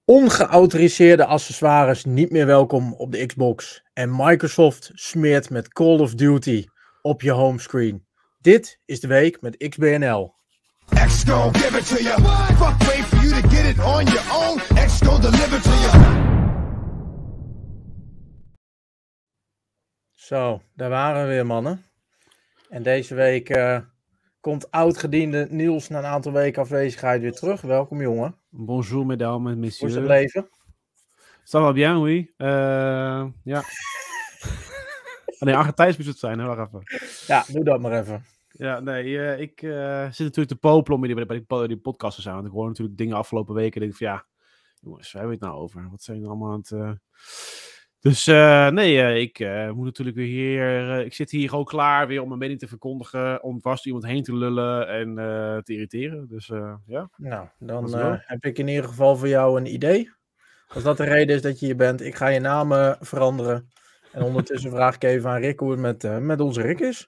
Ongeautoriseerde accessoires niet meer welkom op de Xbox. En Microsoft smeert met Call of Duty op je homescreen. Dit is de week met XBNL. X gon' give it to you. Fuck wait for you to get it on your own. X gon' deliver to you. Zo, daar waren we weer, mannen. En deze week komt oud-gediende Niels na een aantal weken afwezigheid weer terug. Welkom, jongen. Bonjour, mesdames et messieurs. Hoe is het leven? Ça va bien, oui. Ja. Nee, Argentijns moet het zijn, hè? Wacht even. Ja, doe dat maar even. Ja, nee, ik zit natuurlijk te popelen om bij die podcast te zijn. Want ik hoor natuurlijk dingen afgelopen weken. En denk van, ja, jongens, waar hebben we het nou over? Wat zijn we allemaal aan het... Dus ik moet natuurlijk weer hier... ik zit hier gewoon klaar weer om mijn mening te verkondigen. Om vast iemand heen te lullen en te irriteren. Dus ja. Nou, dan heb ik in ieder geval voor jou een idee. Als dat de reden is dat je hier bent, ik ga je naam veranderen. En ondertussen vraag ik even aan Rick hoe het met onze Rick is.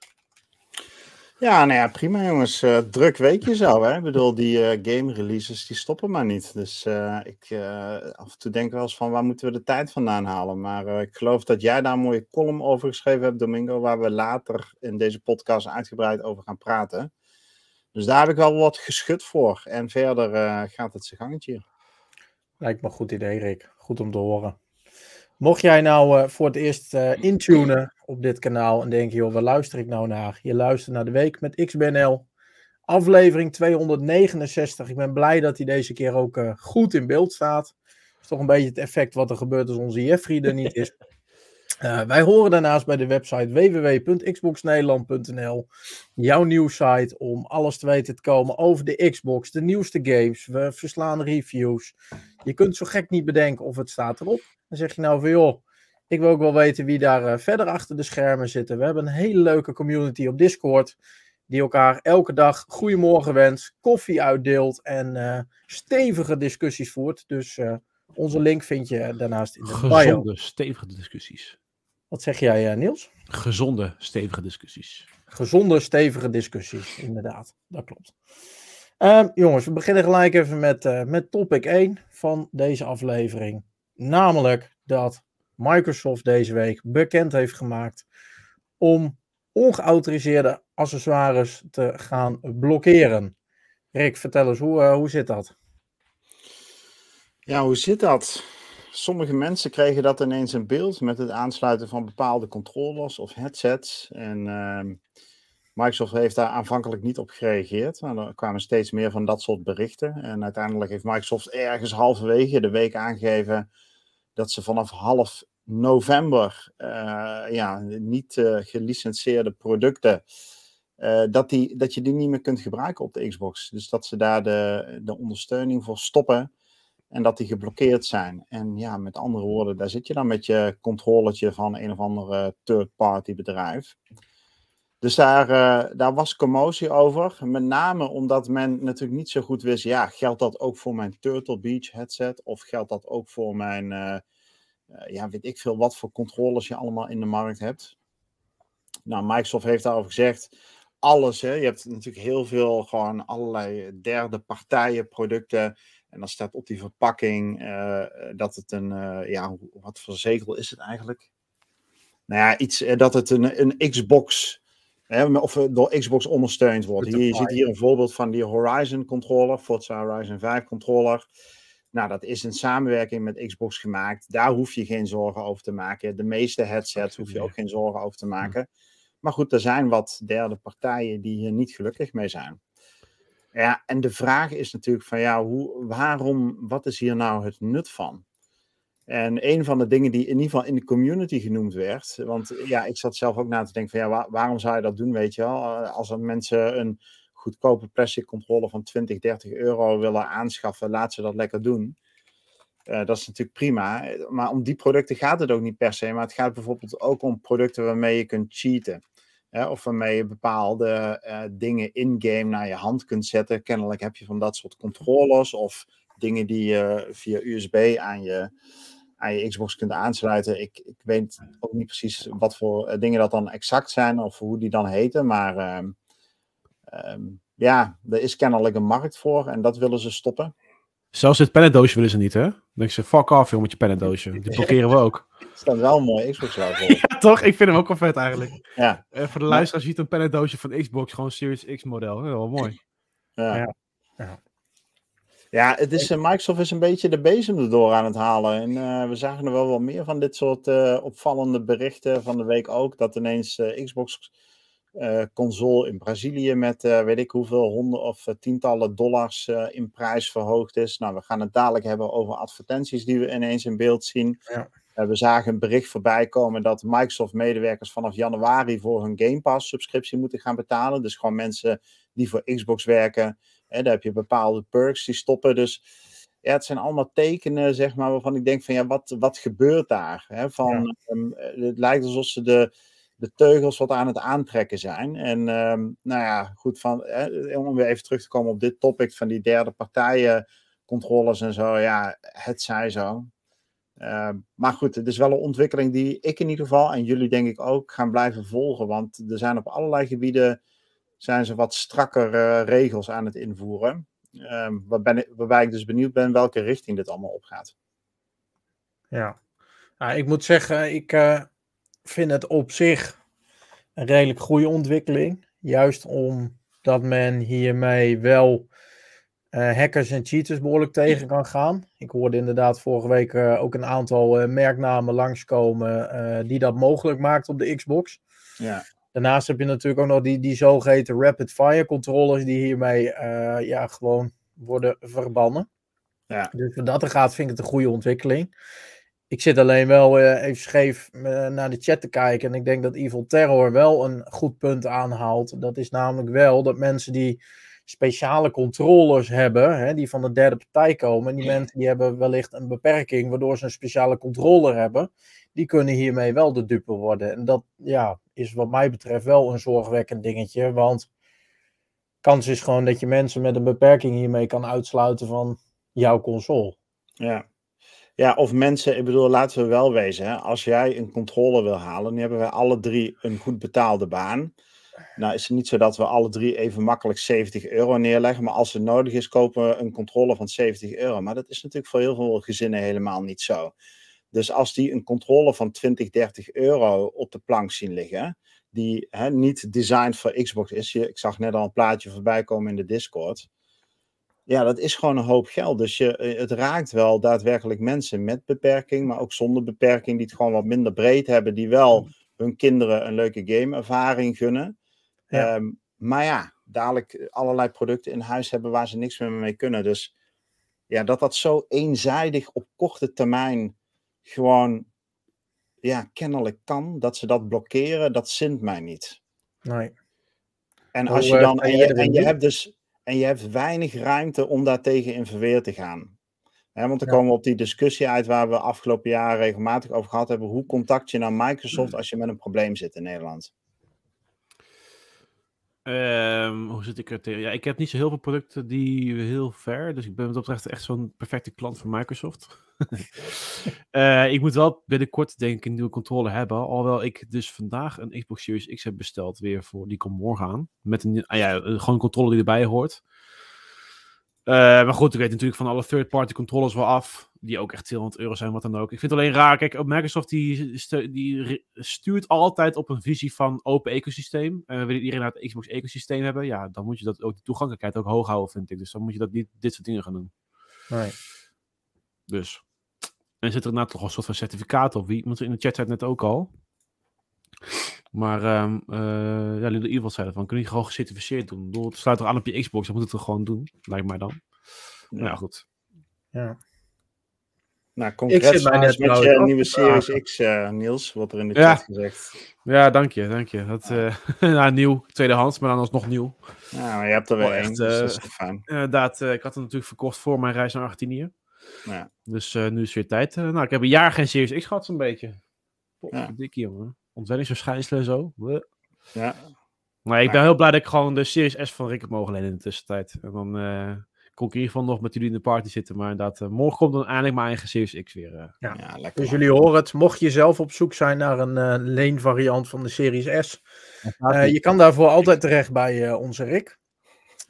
Ja, nou ja, prima jongens. Druk weekje zo, hè. Ik bedoel, die game releases, die stoppen maar niet. Dus ik af en toe denk wel eens van, waar moeten we de tijd vandaan halen? Maar ik geloof dat jij daar een mooie column over geschreven hebt, Domingo, waar we later in deze podcast uitgebreid over gaan praten. Dus daar heb ik wel wat geschud voor. En verder gaat het zijn gangetje. Lijkt me een goed idee, Rick. Goed om te horen. Mocht jij nou voor het eerst intunen op dit kanaal en denk je, joh, waar luister ik nou naar? Je luistert naar de week met XBNL. Aflevering 269. Ik ben blij dat hij deze keer ook goed in beeld staat. Dat is toch een beetje het effect wat er gebeurt als onze Jeffrey er niet is. Wij horen daarnaast bij de website www.xboxnederland.nl. Jouw nieuwssite om alles te weten te komen over de Xbox, de nieuwste games. We verslaan reviews. Je kunt zo gek niet bedenken of het staat erop. Dan zeg je nou van joh, ik wil ook wel weten wie daar verder achter de schermen zitten. We hebben een hele leuke community op Discord. Die elkaar elke dag goedemorgen wenst, koffie uitdeelt en stevige discussies voert. Dus onze link vind je daarnaast in de bio. Gezonde, stevige discussies. Wat zeg jij, Niels? Gezonde, stevige discussies. Gezonde, stevige discussies, inderdaad. Dat klopt. Jongens, we beginnen gelijk even met topic 1 van deze aflevering. Namelijk dat Microsoft deze week bekend heeft gemaakt om ongeautoriseerde accessoires te gaan blokkeren. Rick, vertel eens, hoe zit dat? Ja, hoe zit dat? Sommige mensen kregen dat ineens in beeld met het aansluiten van bepaalde controllers of headsets. En Microsoft heeft daar aanvankelijk niet op gereageerd. Maar er kwamen steeds meer van dat soort berichten. En uiteindelijk heeft Microsoft ergens halverwege de week aangegeven dat ze vanaf half november niet gelicenseerde producten, dat je die niet meer kunt gebruiken op de Xbox. Dus dat ze daar de ondersteuning voor stoppen. En dat die geblokkeerd zijn. En ja, met andere woorden, daar zit je dan met je controllertje van een of andere third-party bedrijf. Dus daar was commotie over. Met name omdat men natuurlijk niet zo goed wist, ja, geldt dat ook voor mijn Turtle Beach headset? Of geldt dat ook voor mijn, weet ik veel wat voor controllers je allemaal in de markt hebt? Nou, Microsoft heeft daarover gezegd, alles, hè. Je hebt natuurlijk heel veel gewoon allerlei derde partijen producten. En dan staat op die verpakking dat het wat voor zetel is het eigenlijk? Nou ja, dat het een Xbox, of door Xbox ondersteund wordt. Je ziet hier een voorbeeld van die Horizon controller, Forza Horizon 5 controller. Nou, dat is in samenwerking met Xbox gemaakt. Daar hoef je geen zorgen over te maken. De meeste headsets hoef je ook geen zorgen over te maken. Maar goed, er zijn wat derde partijen die hier niet gelukkig mee zijn. Ja, en de vraag is natuurlijk van ja, wat is hier nou het nut van? En een van de dingen die in ieder geval in de community genoemd werd, want ja, ik zat zelf ook na te denken van ja, waarom zou je dat doen, weet je wel? Als er mensen een goedkope plastic controller van 20, 30 euro willen aanschaffen, laat ze dat lekker doen. Dat is natuurlijk prima, maar om die producten gaat het ook niet per se, maar het gaat bijvoorbeeld ook om producten waarmee je kunt cheaten. Of waarmee je bepaalde dingen in-game naar je hand kunt zetten. Kennelijk heb je van dat soort controllers of dingen die je via USB aan je Xbox kunt aansluiten. Ik weet ook niet precies wat voor dingen dat dan exact zijn of hoe die dan heten. Maar er is kennelijk een markt voor en dat willen ze stoppen. Zelfs het pennendoosje willen ze niet, hè? Dan denk ze, fuck off, joh, met je pennendoosje. Die blokkeren we ook. Er staat wel een mooi Xbox logo op. Ja, toch? Ik vind hem ook wel vet eigenlijk. Ja. Voor de luisteraars ziet een pennendoosje van Xbox, gewoon Series X model. Ja, wel mooi. Ja. Ja. Ja, het is, Microsoft is een beetje de bezem erdoor aan het halen. En we zagen er wel meer van dit soort opvallende berichten van de week ook. Dat ineens Xbox console in Brazilië met weet ik hoeveel honderd of tientallen dollars in prijs verhoogd is. Nou, we gaan het dadelijk hebben over advertenties die we ineens in beeld zien. Ja. We zagen een bericht voorbij komen dat Microsoft-medewerkers vanaf januari voor hun Game Pass-subscriptie moeten gaan betalen. Dus gewoon mensen die voor Xbox werken, daar heb je bepaalde perks die stoppen. Dus ja, het zijn allemaal tekenen, zeg maar, waarvan ik denk van ja, wat gebeurt daar? Het lijkt alsof ze de teugels wat aan het aantrekken zijn. En nou ja, goed, om weer even terug te komen op dit topic van die derde partijen controllers en zo. Ja, het zij zo. Maar goed, het is wel een ontwikkeling die ik in ieder geval, en jullie denk ik ook, gaan blijven volgen. Want er zijn op allerlei gebieden zijn ze wat strakker regels aan het invoeren. Waarbij ik dus benieuwd ben welke richting dit allemaal opgaat. Ja. Nou, ik moet zeggen, ik vind het op zich een redelijk goede ontwikkeling. Juist omdat men hiermee wel hackers en cheaters behoorlijk tegen kan gaan. Ik hoorde inderdaad vorige week ook een aantal merknamen langskomen die dat mogelijk maakt op de Xbox. Ja. Daarnaast heb je natuurlijk ook nog die zogeheten rapid fire controllers die hiermee gewoon worden verbannen. Ja. Dus wat dat er gaat, vind ik het een goede ontwikkeling. Ik zit alleen wel even scheef naar de chat te kijken. En ik denk dat Evil Terror wel een goed punt aanhaalt. Dat is namelijk wel dat mensen die speciale controllers hebben, die van de derde partij komen. En die mensen die hebben wellicht een beperking waardoor ze een speciale controller hebben. Die kunnen hiermee wel de dupe worden. En dat is wat mij betreft wel een zorgwekkend dingetje. Want kans is gewoon dat je mensen met een beperking hiermee kan uitsluiten van jouw console. Ja. Ja, of mensen, ik bedoel, laten we wel wezen, hè, als jij een controller wil halen, dan hebben wij alle drie een goed betaalde baan. Nou is het niet zo dat we alle drie even makkelijk €70 neerleggen, maar als het nodig is, kopen we een controller van €70. Maar dat is natuurlijk voor heel veel gezinnen helemaal niet zo. Dus als die een controller van €20-30 op de plank zien liggen, die niet designed voor Xbox is, ik zag net al een plaatje voorbij komen in de Discord. Ja, dat is gewoon een hoop geld. Dus het raakt wel daadwerkelijk mensen met beperking, maar ook zonder beperking, die het gewoon wat minder breed hebben, die wel hun kinderen een leuke gameervaring gunnen. Ja. Maar ja, dadelijk allerlei producten in huis hebben waar ze niks meer mee kunnen. Dus ja, dat zo eenzijdig op korte termijn gewoon kennelijk kan, dat ze dat blokkeren, dat zint mij niet. Nee. En als je dan je hebt weinig ruimte om daartegen in verweer te gaan. Want dan komen we op die discussie uit waar we afgelopen jaar regelmatig over gehad hebben. Hoe contact je nou Microsoft als je met een probleem zit in Nederland? Hoe zit ik er tegen? Ja, ik heb niet zo heel veel producten die heel ver. Dus ik ben wat dat betreft echt zo'n perfecte klant van Microsoft. Ik moet wel binnenkort denk ik een nieuwe controller hebben. Alhoewel ik dus vandaag een Xbox Series X heb besteld weer voor. Die komt morgen aan. Met gewoon een controller die erbij hoort. Maar goed, ik weet natuurlijk van alle third-party controllers wel af. Die ook echt €200 zijn, wat dan ook. Ik vind het alleen raar. Kijk, Microsoft die stuurt altijd op een visie van open ecosysteem. Wil iedereen naar het Xbox ecosysteem hebben? Ja, dan moet je dat ook, de toegankelijkheid ook hoog houden, vind ik. Dus dan moet je dat niet dit soort dingen gaan doen. Nee. Dus. En er zit er inderdaad toch een soort van certificaat op. Want in de chat zei het net ook al. Maar Little Evil zei ervan, kun je gewoon gecertificeerd doen. Het sluit er aan op je Xbox, dan moet het er gewoon doen. Lijkt mij dan. Nou ja, goed. Ja. Nou, congrats met je nieuwe Series X, Niels, wordt er in de chat gezegd. Ja, dank je. Dat, nieuw, tweedehands, maar dan alsnog nieuw. Nou, maar je hebt er weer één, dus dat is fijn. Inderdaad, ik had het natuurlijk verkocht voor mijn reis naar Argentinië. Ja. Dus nu is het weer tijd. Ik heb een jaar geen Series X gehad, zo'n beetje. Dikkie, jongen. Ontwenningsverschijnselen en zo. Ja. Maar ik ben heel blij dat ik gewoon de Series S van Rick heb mogen lenen in de tussentijd. En dan kon ik in ieder geval nog met jullie in de party zitten. Maar inderdaad, morgen komt dan eindelijk mijn eigen Series X weer. Ja, lekker. Dus jullie horen het. Mocht je zelf op zoek zijn naar een leenvariant van de Series S. Je kan daarvoor altijd terecht bij onze Rick.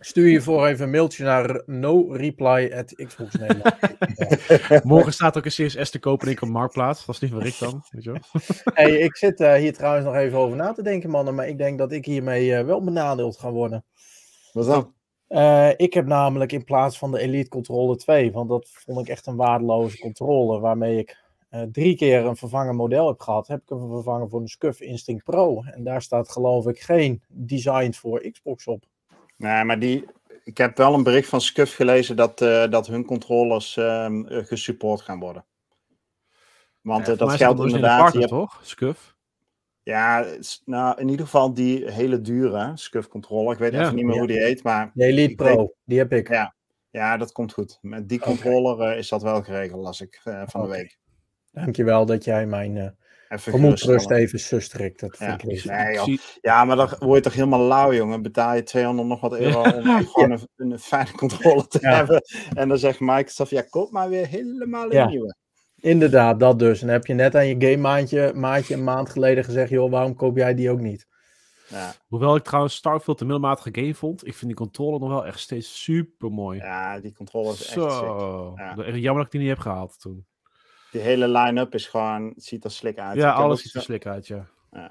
Stuur hiervoor even een mailtje naar noreply@xboxnederland. Morgen staat ook een CSS te kopen in een marktplaats. Dat is niet van Rick dan, weet je wel. Hey, ik zit hier trouwens nog even over na te denken, mannen. Maar ik denk dat ik hiermee wel benadeeld ga worden. Wat dan? Ik heb namelijk in plaats van de Elite Controller 2, want dat vond ik echt een waardeloze controller, waarmee ik 3 keer een vervangen model heb gehad, heb ik hem vervangen voor een Scuf Instinct Pro. En daar staat geloof ik geen design voor Xbox op. Nee, maar ik heb wel een bericht van Scuf gelezen dat hun controllers gesupport gaan worden. Want dat geldt inderdaad. Partner, toch? Scuf? Ja, nou in ieder geval die hele dure Scuf controller. Ik weet even niet meer hoe die heet, maar... De Elite Pro, die heb ik. Ja, dat komt goed. Met die controller is dat wel geregeld, las ik van de week. Dankjewel dat jij mijn gemoedsrust even sustrikt. Dat vind ik ja, maar dan word je toch helemaal lauw, jongen. Betaal je 200 nog wat euro om gewoon een fijne controller te hebben. En dan zegt Microsoft, koop maar weer helemaal een nieuwe. Inderdaad, dat dus. En heb je net aan je game maatje een maand geleden gezegd, joh, waarom koop jij die ook niet? Ja. Hoewel ik trouwens Starfield een middelmatige game vond, ik vind die controller nog wel echt steeds super mooi. Ja, die controller is echt sick. Ja. Jammer dat ik die niet heb gehaald toen. Die hele line-up is gewoon, ziet er slik uit. Ja, alles ziet er slik uit, ja.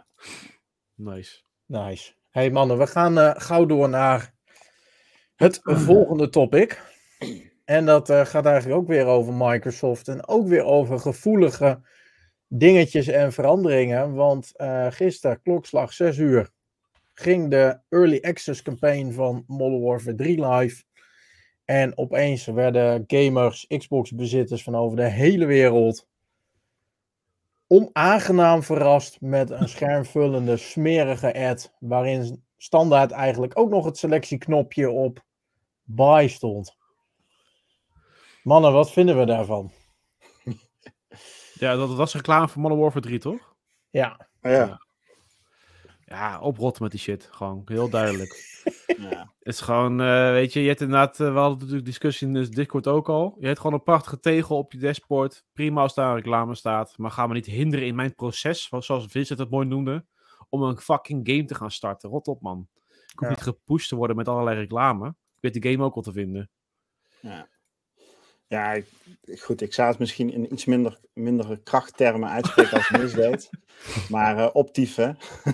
Nice. Hey mannen, we gaan gauw door naar het volgende topic. En dat gaat eigenlijk ook weer over Microsoft en ook weer over gevoelige dingetjes en veranderingen. Want gisteren, klokslag 6 uur, ging de Early Access campaign van Modern Warfare 3 live. En opeens werden gamers, Xbox-bezitters van over de hele wereld onaangenaam verrast met een schermvullende, smerige ad, waarin standaard eigenlijk ook nog het selectieknopje op buy stond. Mannen, wat vinden we daarvan? Ja, dat was reclame voor Modern Warfare 3, toch? Ja. Ja, oprotten met die shit. Gewoon, heel duidelijk. Het is gewoon, weet je hebt inderdaad, we hadden natuurlijk discussie in de Discord ook al. Je hebt gewoon een prachtige tegel op je dashboard. Prima als daar reclame staat. Maar ga me niet hinderen in mijn proces, zoals Vincent het mooi noemde, om een fucking game te gaan starten. Rot op, man. Ik hoef niet gepusht te worden met allerlei reclame. Ik weet de game ook al te vinden. Ja, goed, ik zou het misschien in iets mindere krachttermen uitspreken als Nis deed. Maar optief, hè?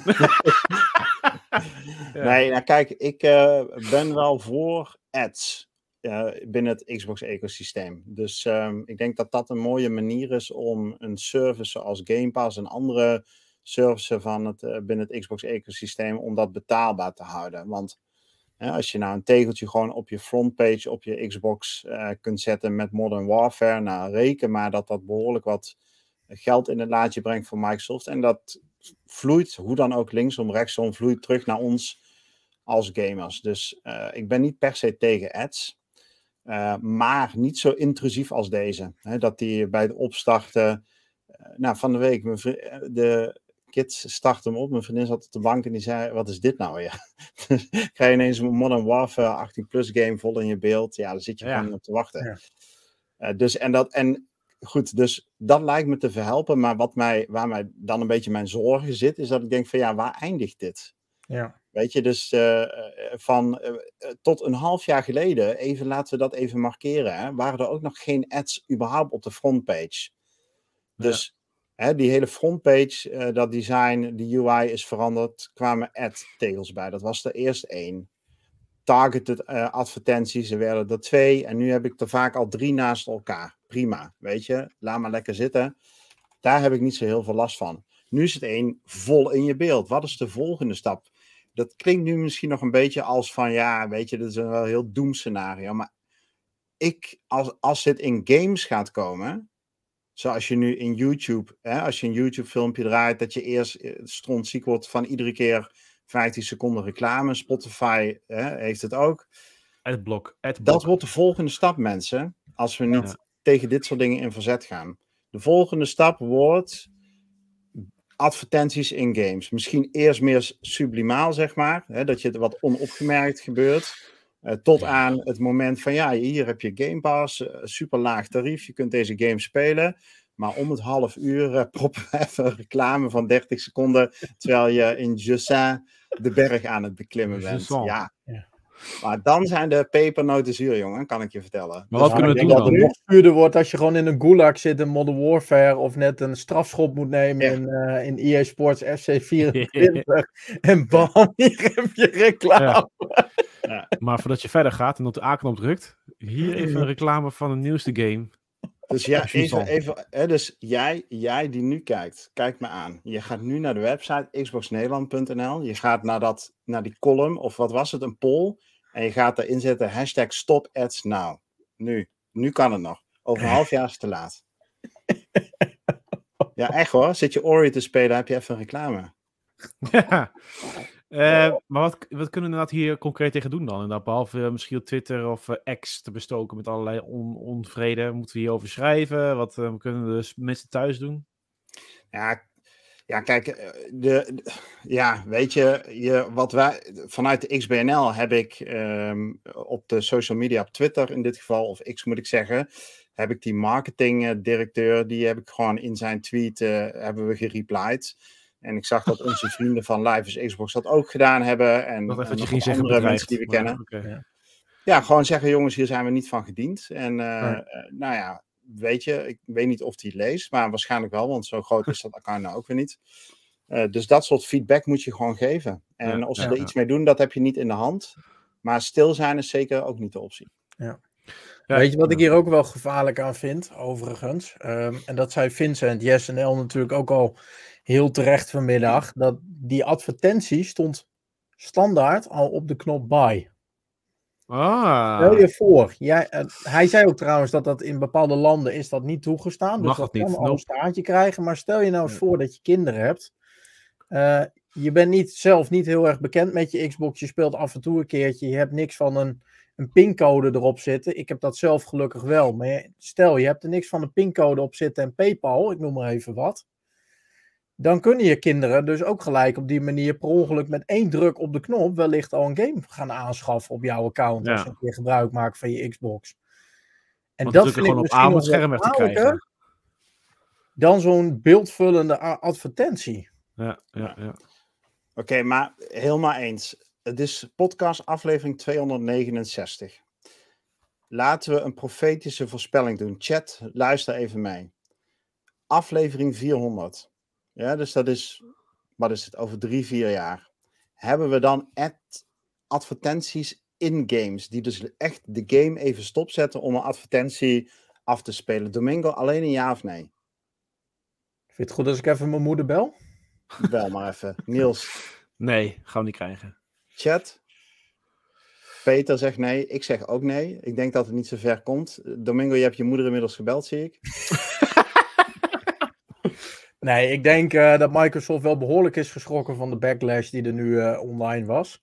Nee, nou kijk, ik ben wel voor ads binnen het Xbox-ecosysteem. Dus ik denk dat dat een mooie manier is om een service zoals Game Pass en andere services van binnen het Xbox-ecosysteem, om dat betaalbaar te houden. Want als je nou een tegeltje gewoon op je frontpage op je Xbox kunt zetten met Modern Warfare, nou reken maar dat behoorlijk wat geld in het laadje brengt voor Microsoft. En dat vloeit, hoe dan ook linksom, rechtsom, vloeit terug naar ons als gamers. Dus ik ben niet per se tegen ads, maar niet zo intrusief als deze. Dat die bij het opstarten, van de week, de kids starten hem op. Mijn vriendin zat op de bank en die zei, wat is dit nou weer? Dan krijg je ineens een Modern Warfare 18+ game vol in je beeld. Ja, daar zit je gewoon op te wachten. Ja. Dus dat lijkt me te verhelpen. Maar waar mij dan een beetje mijn zorgen zit, is dat ik denk van waar eindigt dit? Ja. Weet je, dus tot een half jaar geleden, laten we dat even markeren, waren er ook nog geen ads überhaupt op de frontpage. Dus die hele frontpage, dat design, die UI is veranderd, kwamen ad-tegels bij. Dat was er eerst 1. Targeted advertenties, er werden er 2. En nu heb ik er vaak al 3 naast elkaar. Prima, weet je. Laat maar lekker zitten. Daar heb ik niet zo heel veel last van. Nu is het 1 vol in je beeld. Wat is de volgende stap? Dat klinkt nu misschien nog een beetje als van, weet je, dat is een wel heel doemscenario. Maar als dit in games gaat komen, zoals je nu in YouTube, als je een YouTube filmpje draait, dat je eerst strontziek wordt van iedere keer 15 seconden reclame. Spotify heeft het ook. Adblock. Dat wordt de volgende stap, mensen. Als we niet tegen dit soort dingen in verzet gaan. De volgende stap wordt advertenties in games. Misschien eerst meer sublimaal, zeg maar. Dat je wat onopgemerkt gebeurt. Tot aan het moment van, hier heb je Game Pass. Super laag tarief. Je kunt deze game spelen. Maar om het half uur proppen we even reclame van 30 seconden. Terwijl je in Jussin de berg aan het beklimmen bent. Maar dan zijn de pepernoten zuur, jongen, kan ik je vertellen. Maar wat kunnen we ik doen denk dan? Het nog zuurder wordt als je gewoon in een gulag zit in Modern Warfare of net een strafschop moet nemen in EA Sports FC 24 en bam, hier heb je reclame. Maar voordat je verder gaat en op de A-knop drukt, hier even een reclame van de nieuwste game. Dus ja, Precies even dus jij die nu kijkt, kijk me aan. Je gaat nu naar de website xboxnederland.nl. Je gaat naar die column, of wat was het, een poll. En je gaat daarin zetten #StopAdsNow. Nu kan het nog. Over een half jaar is het te laat. Ja, echt hoor. Zit je Ori te spelen, heb je even een reclame. Ja. Maar wat kunnen we inderdaad hier concreet tegen doen dan? Inderdaad, behalve misschien op Twitter of X te bestoken met allerlei onvrede. Moeten we hierover schrijven? Wat kunnen de mensen thuis doen? Ja, kijk, weet je, wat wij vanuit de XBNL heb ik op de social media, op Twitter in dit geval, of X moet ik zeggen, heb ik die marketingdirecteur, die heb ik gewoon in zijn tweet, hebben we gereplied. En ik zag dat onze vrienden van Live is Xbox dat ook gedaan hebben. En Wat even nog ging zeggen, andere mensen die we kennen. Okay. Ja, gewoon zeggen, jongens, hier zijn we niet van gediend. En nou ja, weet je, ik weet niet of hij het leest, maar waarschijnlijk wel, want zo groot is dat account nou ook weer niet. Dus dat soort feedback moet je gewoon geven. En als ze er iets mee doen, dat heb je niet in de hand. Maar stil zijn is zeker ook niet de optie. Ja. Weet je wat ik hier ook wel gevaarlijk aan vind, overigens? En dat zei Vincent, JSNL natuurlijk ook al heel terecht vanmiddag. Dat die advertentie stond standaard al op de knop buy. Stel je voor. Hij zei ook trouwens dat in bepaalde landen is dat niet toegestaan. Dus dat kan al een staartje krijgen. Maar stel je nou eens voor dat je kinderen hebt. Je bent zelf niet heel erg bekend met je Xbox. Je speelt af en toe een keertje. Je hebt niks van een pincode erop zitten. Ik heb dat zelf gelukkig wel. Maar stel, je hebt er niks van een pincode op zitten en PayPal. Ik noem maar even wat. Dan kunnen je kinderen dus ook gelijk op die manier per ongeluk met 1 druk op de knop wellicht al een game gaan aanschaffen op jouw account. Als je een keer gebruik maakt van je Xbox. En want dat vind ik gewoon misschien op nog scherm weg te krijgen. Dan zo'n beeldvullende advertentie. Ja. Oké, maar helemaal eens. Het is podcast aflevering 269. Laten we een profetische voorspelling doen. Chat, luister even mee. Aflevering 400. Ja, dus dat is, wat is het, over 3-4 jaar. Hebben we dan advertenties in games, die dus echt de game even stopzetten om een advertentie af te spelen. Domingo, alleen een ja of nee? Vind je het goed als ik even mijn moeder bel? Bel maar even. Niels? Nee, gaan we niet krijgen. Chat? Peter zegt nee, ik zeg ook nee. Ik denk dat het niet zo ver komt. Domingo, je hebt je moeder inmiddels gebeld, zie ik. Nee, ik denk dat Microsoft wel behoorlijk is geschrokken van de backlash die er nu online was.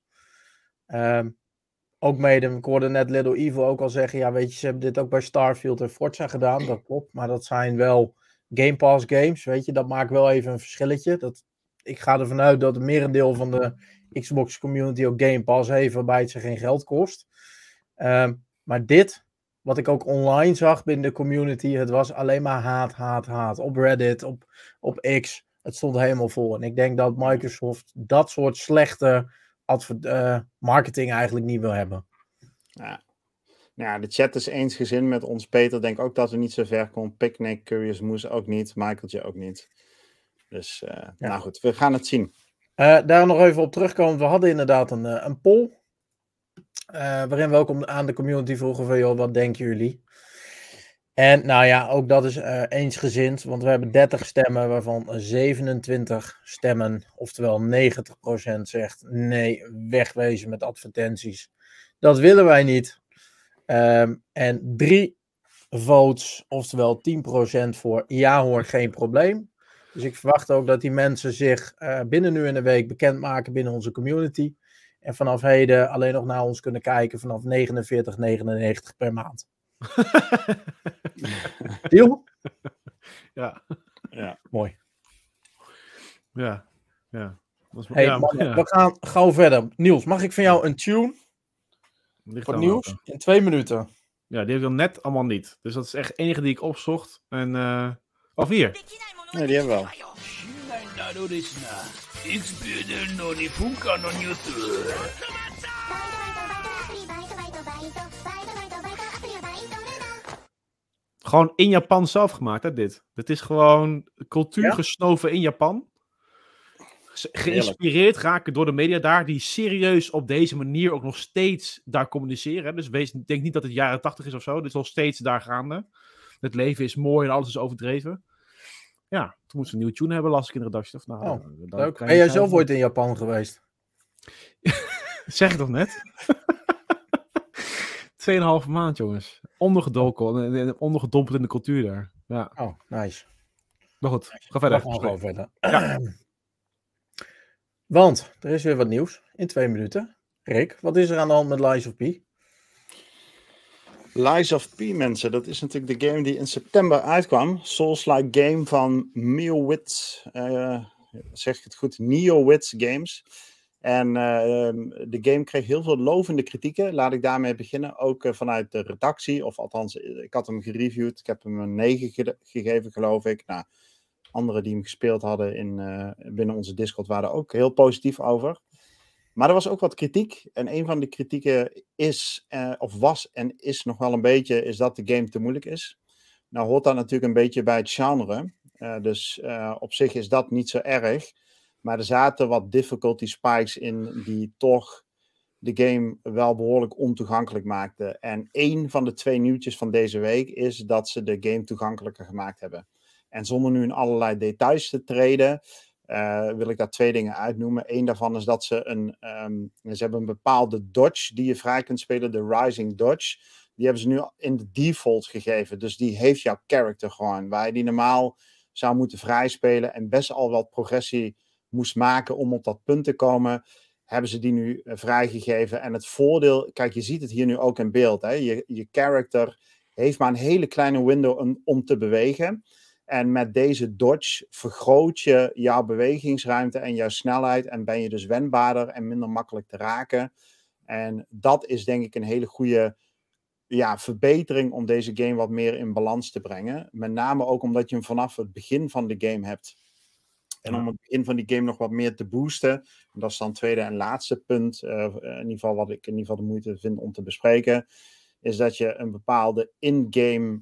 Ook mede, ik hoorde net Little Evil ook al zeggen, ja weet je, ze hebben dit ook bij Starfield en Forza gedaan, dat klopt. Maar dat zijn wel Game Pass games, weet je, dat maakt wel even een verschilletje. Ik ga ervan uit dat het merendeel van de Xbox community ook Game Pass heeft, waarbij het ze geen geld kost. Maar dit, wat ik ook online zag binnen de community, het was alleen maar haat. Op Reddit, op X, het stond helemaal vol. En ik denk dat Microsoft dat soort slechte marketing eigenlijk niet wil hebben. Ja, de chat is eensgezind met ons. Peter denkt ook dat we niet zo ver komen. Picnic, Curious Moose ook niet. Michaeltje ook niet. Dus, nou goed, we gaan het zien. Daar nog even op terugkomen. We hadden inderdaad een poll. Waarin we ook aan de community vroegen van, joh, wat denken jullie? En nou ja, ook dat is eensgezind. Want we hebben 30 stemmen, waarvan 27 stemmen, oftewel 90% zegt nee, wegwezen met advertenties. Dat willen wij niet. En 3 votes, oftewel 10% voor ja hoor, geen probleem. Dus ik verwacht ook dat die mensen zich binnen nu en een week bekendmaken binnen onze community. En vanaf heden alleen nog naar ons kunnen kijken vanaf 49,99 per maand. Deal? Ja. Mooi. Ja. We gaan gauw verder. Niels, mag ik van jou een tune? Voor nieuws in 2 minuten. Ja, die heb ik dan net allemaal niet. Dus dat is echt de enige die ik opzocht. En, of hier. Nee, die hebben we wel. Gewoon in Japan zelf gemaakt, hè, dit. Het is gewoon cultuur gesnoven in Japan. Geïnspireerd raken door de media daar, die serieus op deze manier ook nog steeds daar communiceren. Hè. Dus denk niet dat het jaren 80 is of zo. Het is nog steeds daar gaande. Het leven is mooi en alles is overdreven. Ja, toen moesten we een nieuwe tune hebben, las ik in de redactie. Of, leuk. Ben jij zelf ooit in Japan geweest? Zeg ik toch net? 2,5 maand, jongens. Ondergedompeld in de cultuur daar. Ja. Oh, nice. Maar goed, ga verder. Gewoon verder. Ja. Want, er is weer wat nieuws in 2 minuten. Rick, wat is er aan de hand met Lies of P? Lies of P, mensen. Dat is natuurlijk de game die in september uitkwam. Souls-like game van NeoWiz. Zeg ik het goed? NeoWiz Games. En de game kreeg heel veel lovende kritieken. Laat ik daarmee beginnen. Ook vanuit de redactie. Of althans, ik had hem gereviewd. Ik heb hem een 9 gegeven, geloof ik. Nou, anderen die hem gespeeld hadden binnen onze Discord waren er ook heel positief over. Maar er was ook wat kritiek. En een van de kritieken was en is nog wel een beetje, is dat de game te moeilijk is. Nou hoort dat natuurlijk een beetje bij het genre. Dus op zich is dat niet zo erg. Maar er zaten wat difficulty spikes in die toch de game wel behoorlijk ontoegankelijk maakten. En 1 van de 2 nieuwtjes van deze week is dat ze de game toegankelijker gemaakt hebben. En zonder nu in allerlei details te treden, wil ik daar 2 dingen uitnoemen. Eén daarvan is dat ze hebben een bepaalde dodge die je vrij kunt spelen, de Rising Dodge. Die hebben ze nu in de default gegeven. Dus die heeft jouw character gewoon. Waar je die normaal zou moeten vrijspelen en best al wat progressie moest maken om op dat punt te komen, hebben ze die nu vrijgegeven. En het voordeel, kijk, je ziet het hier nu ook in beeld. Hè? Je character heeft maar een hele kleine window om te bewegen. En met deze dodge vergroot je jouw bewegingsruimte en jouw snelheid. En ben je dus wendbaarder en minder makkelijk te raken. En dat is denk ik een hele goede verbetering om deze game wat meer in balans te brengen. Met name ook omdat je hem vanaf het begin van de game hebt. En om het begin van die game nog wat meer te boosten. En dat is dan het tweede en laatste punt. In ieder geval wat ik in ieder geval de moeite vind om te bespreken. Is dat je een bepaalde in-game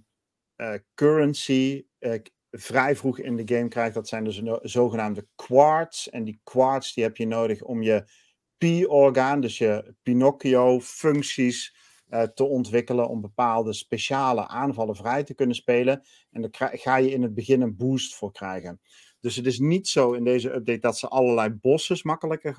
currency vrij vroeg in de game krijgt. Dat zijn dus de zogenaamde quartz. En die quartz die heb je nodig om je P-orgaan, dus je Pinocchio-functies te ontwikkelen. Om bepaalde speciale aanvallen vrij te kunnen spelen. En daar ga je in het begin een boost voor krijgen. Dus het is niet zo in deze update dat ze allerlei bosses makkelijker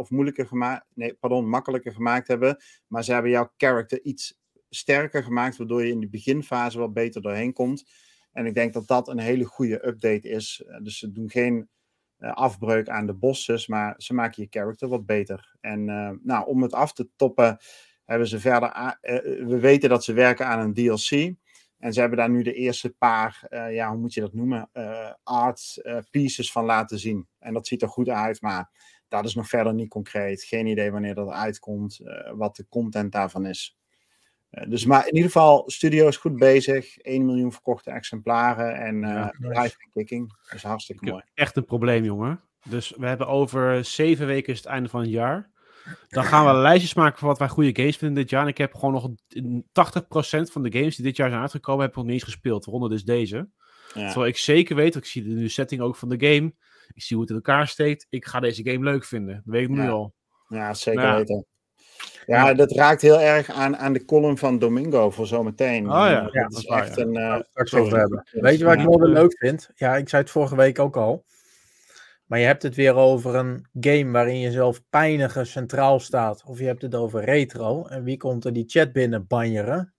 gemaakt hebben. Maar ze hebben jouw character iets sterker gemaakt, waardoor je in de beginfase wat beter doorheen komt. En ik denk dat dat een hele goede update is. Dus ze doen geen afbreuk aan de bosses, maar ze maken je character wat beter. En om het af te toppen, hebben ze verder... we weten dat ze werken aan een DLC. En ze hebben daar nu de eerste paar, hoe moet je dat noemen, art pieces van laten zien. En dat ziet er goed uit, maar dat is nog verder niet concreet. Geen idee wanneer dat uitkomt, wat de content daarvan is. Maar in ieder geval, studio is goed bezig. 1 miljoen verkochte exemplaren en live kicking. Dat is hartstikke mooi. Echt een probleem, jongen. Dus we hebben over 7 weken is het einde van het jaar. Dan gaan we lijstjes maken van wat wij goede games vinden dit jaar. En ik heb gewoon nog 80% van de games die dit jaar zijn uitgekomen, heb ik nog niet eens gespeeld. Waaronder dus deze. Ja. Terwijl ik zeker weet, ik zie de setting ook van de game. Ik zie hoe het in elkaar steekt. Ik ga deze game leuk vinden. Dat weet ik nu al. Ja, zeker weten. Ja, dat raakt heel erg aan de column van Domingo voor zometeen. Dat is echt een... straks over hebben. Weet je wat ik wel leuk vind? Ja, ik zei het vorige week ook al. Maar je hebt het weer over een game waarin je zelf pijniger centraal staat. Of je hebt het over retro. En wie komt er die chat binnen banjeren?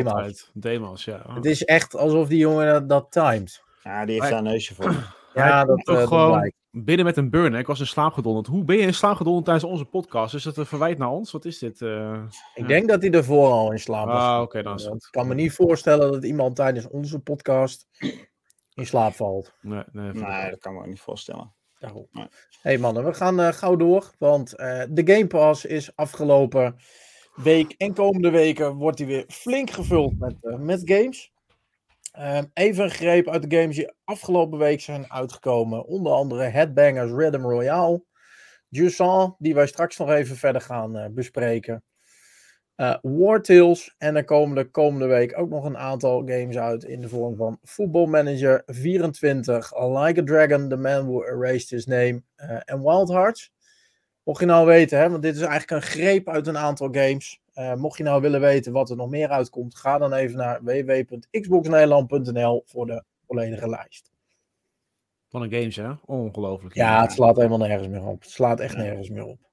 Demas, ja. Het is echt alsof die jongen dat timed. Ja, die heeft daar een neusje voor. Ja, dat gewoon binnen met een burn. Ik was in slaap gedonderd. Hoe ben je in slaap gedonderd tijdens onze podcast? Is dat een verwijt naar ons? Wat is dit? Ik denk dat hij ervoor al in slaap was. Oké, dan is het. Ik kan me niet voorstellen dat iemand tijdens onze podcast in slaap valt. Nee, dat kan me ook niet voorstellen. Nee. Hey mannen, we gaan gauw door. Want de Game Pass is afgelopen week. En komende weken wordt hij weer flink gevuld met games. Even een greep uit de games die afgelopen week zijn uitgekomen. Onder andere Headbangers Rhythm Royale. Jusant, die wij straks nog even verder gaan bespreken. War Tales. En er komen de komende week ook nog een aantal games uit in de vorm van Football Manager 24, Like a Dragon, The Man Who Erased His Name en Wild Hearts. Mocht je nou weten, hè, want dit is eigenlijk een greep uit een aantal games. Mocht je nou willen weten wat er nog meer uitkomt, ga dan even naar www.xboxnederland.nl voor de volledige lijst. Van een games, hè? Ongelooflijk. Ja, het slaat helemaal nergens meer op. Het slaat echt nergens meer op.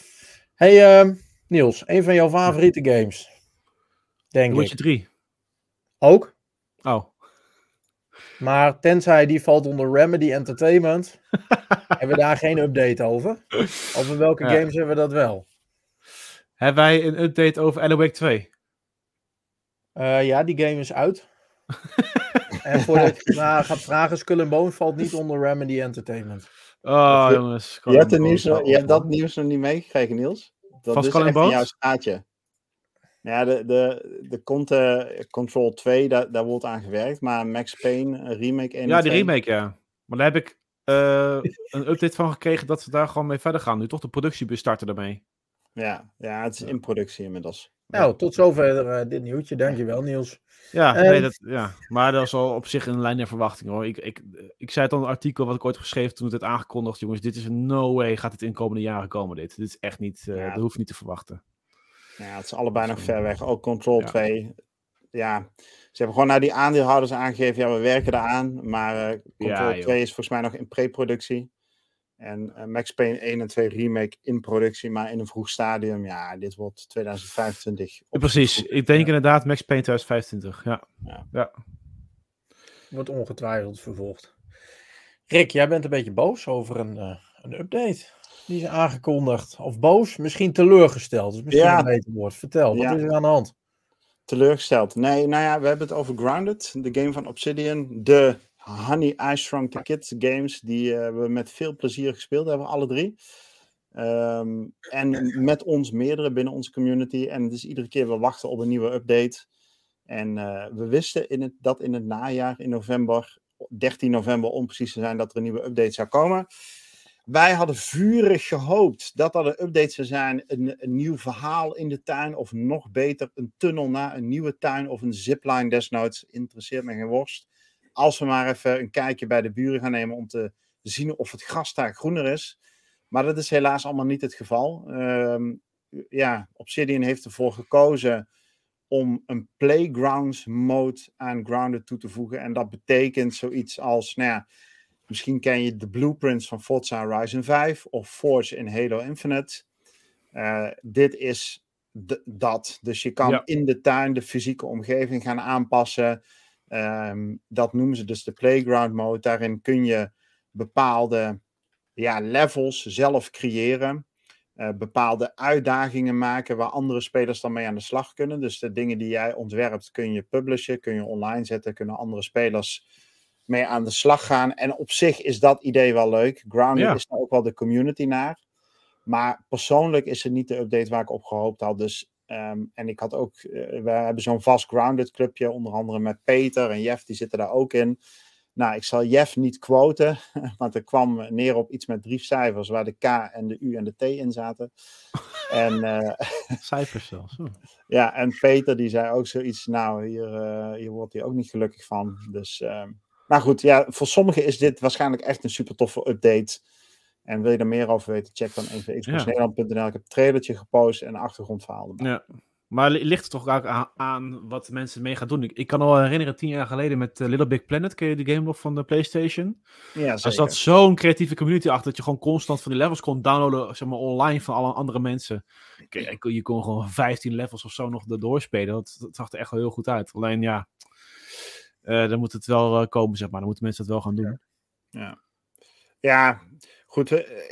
Hey Niels, een van jouw favoriete games, denk ik. Witcher 3. Ook? Oh. Maar tenzij die valt onder Remedy Entertainment, hebben we daar geen update over. Over welke games hebben we dat wel? Hebben wij een update over Alan Wake 2? Ja, die game is uit. En voordat je gaat vragen, Skull and Bones valt niet onder Remedy Entertainment. Oh, jongens. Je hebt dat nieuws nog niet meegekregen, Niels? Dat is echt in jouw straatje. Ja, de Control 2, daar wordt aan gewerkt. Maar Max Payne, een remake 1 Ja, die remake, ja. Maar daar heb ik een update van gekregen dat ze daar gewoon mee verder gaan. Nu toch de productie starten daarmee. Ja, het is in productie inmiddels. Nou, tot zover dit nieuwtje. Dankjewel, Niels. Ja, maar dat is al op zich een lijn der verwachting, hoor. Ik zei het al in een artikel wat ik ooit geschreven toen het werd aangekondigd. Jongens, dit is no way gaat het in de komende jaren komen, dit. Dit is echt niet, dat hoef je niet te verwachten. Ja, het is allebei nog ver weg. Ook Control 2. Ja, ze hebben gewoon naar die aandeelhouders aangegeven, ja, we werken eraan. Maar Control 2 is volgens mij nog in pre-productie. En Max Payne 1 en 2 remake in productie, maar in een vroeg stadium. Ja, dit wordt 2025. Precies, ik denk inderdaad Max Payne 2025. Ja. Wordt ongetwijfeld vervolgd. Rick, jij bent een beetje boos over een update. Die is aangekondigd. Of boos, misschien teleurgesteld. Dus misschien een beter woord. Vertel, wat is er aan de hand? Teleurgesteld. Nee, nou ja, we hebben het over Grounded. De game van Obsidian. De Honey, I Shrunk the Kids games. Die we met veel plezier gespeeld hebben, alle 3. En met ons meerdere binnen onze community. En het is iedere keer we wachten op een nieuwe update. En we wisten dat in het najaar, in november, 13 november om precies te zijn, dat er een nieuwe update zou komen. Wij hadden vurig gehoopt dat er een update zou zijn, een nieuw verhaal in de tuin, of nog beter, een tunnel naar een nieuwe tuin, of een zipline desnoods. Interesseert me geen worst. Als we maar even een kijkje bij de buren gaan nemen om te zien of het gras daar groener is. Maar dat is helaas allemaal niet het geval. Obsidian heeft ervoor gekozen om een playgrounds mode aan Grounded toe te voegen. En dat betekent zoiets als, misschien ken je de blueprints van Forza Horizon 5 of Forge in Halo Infinite. Dit is dat. Dus je kan in de tuin de fysieke omgeving gaan aanpassen. Dat noemen ze dus de playground mode. Daarin kun je bepaalde levels zelf creëren. Bepaalde uitdagingen maken waar andere spelers dan mee aan de slag kunnen. Dus de dingen die jij ontwerpt kun je publishen, kun je online zetten, kunnen andere spelers mee aan de slag gaan. En op zich is dat idee wel leuk. Grounded is daar ook wel de community naar. Maar persoonlijk is het niet de update waar ik op gehoopt had. Dus, en ik had ook, we hebben zo'n vast Grounded clubje, onder andere met Peter en Jeff, die zitten daar ook in. Nou, ik zal Jeff niet quoten, want er kwam neer op iets met 3 cijfers, waar de K en de U en de T in zaten. En, cijfers zelfs. Ja, en Peter die zei ook zoiets, nou, hier wordt hij ook niet gelukkig van. Dus, maar goed, voor sommigen is dit waarschijnlijk echt een super toffe update. En wil je er meer over weten, check dan even xboxnederland.nl. Ik heb een trailertje gepost en een achtergrondverhaal erbij. Ja. Maar ligt er toch ook aan wat mensen mee gaan doen? Ik kan me wel herinneren, 10 jaar geleden met Little Big Planet, ken je de game nog van de PlayStation? Ja, er zat zo'n creatieve community achter dat je gewoon constant van die levels kon downloaden, zeg maar online van alle andere mensen. Je kon gewoon 15 levels of zo nog doorspelen. Dat zag er echt wel heel goed uit. Alleen dan moet het wel komen, zeg maar. Dan moeten mensen dat wel gaan doen. Ja, goed.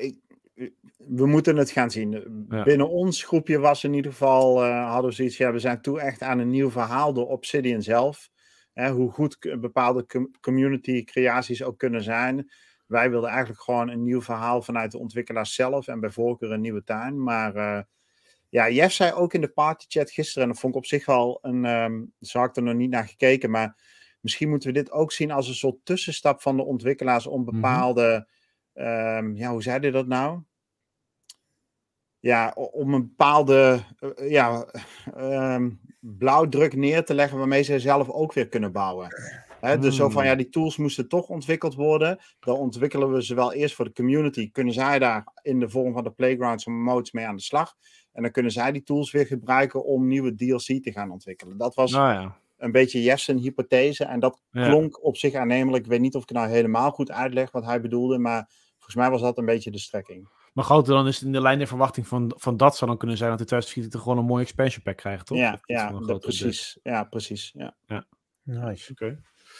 We moeten het gaan zien. Ja. Binnen ons groepje was in ieder geval, hadden we zoiets, we zijn toe echt aan een nieuw verhaal door Obsidian zelf. Hoe goed bepaalde community creaties ook kunnen zijn. Wij wilden eigenlijk gewoon een nieuw verhaal vanuit de ontwikkelaars zelf en bij voorkeur een nieuwe tuin. Maar Jeff zei ook in de partychat gisteren, en dat vond ik op zich wel zo had ik er nog niet naar gekeken, maar misschien moeten we dit ook zien als een soort tussenstap van de ontwikkelaars om bepaalde, hoe zei hij dat nou? om een bepaalde blauwdruk neer te leggen waarmee ze zelf ook weer kunnen bouwen. Dus zo van, die tools moesten toch ontwikkeld worden. Dan ontwikkelen we ze wel eerst voor de community. Kunnen zij daar in de vorm van de playgrounds en modes mee aan de slag. En dan kunnen zij die tools weer gebruiken om nieuwe DLC te gaan ontwikkelen. Dat was een beetje Jeff's hypothese. En dat klonk op zich aannemelijk. Ik weet niet of ik het nou helemaal goed uitleg wat hij bedoelde. Maar volgens mij was dat een beetje de strekking. Maar groter dan is het in de lijn der verwachting van dat zou dan kunnen zijn dat de 2024 gewoon een mooie expansion pack krijgt, toch? Precies. Ja, precies. Ja. Nice. Oké.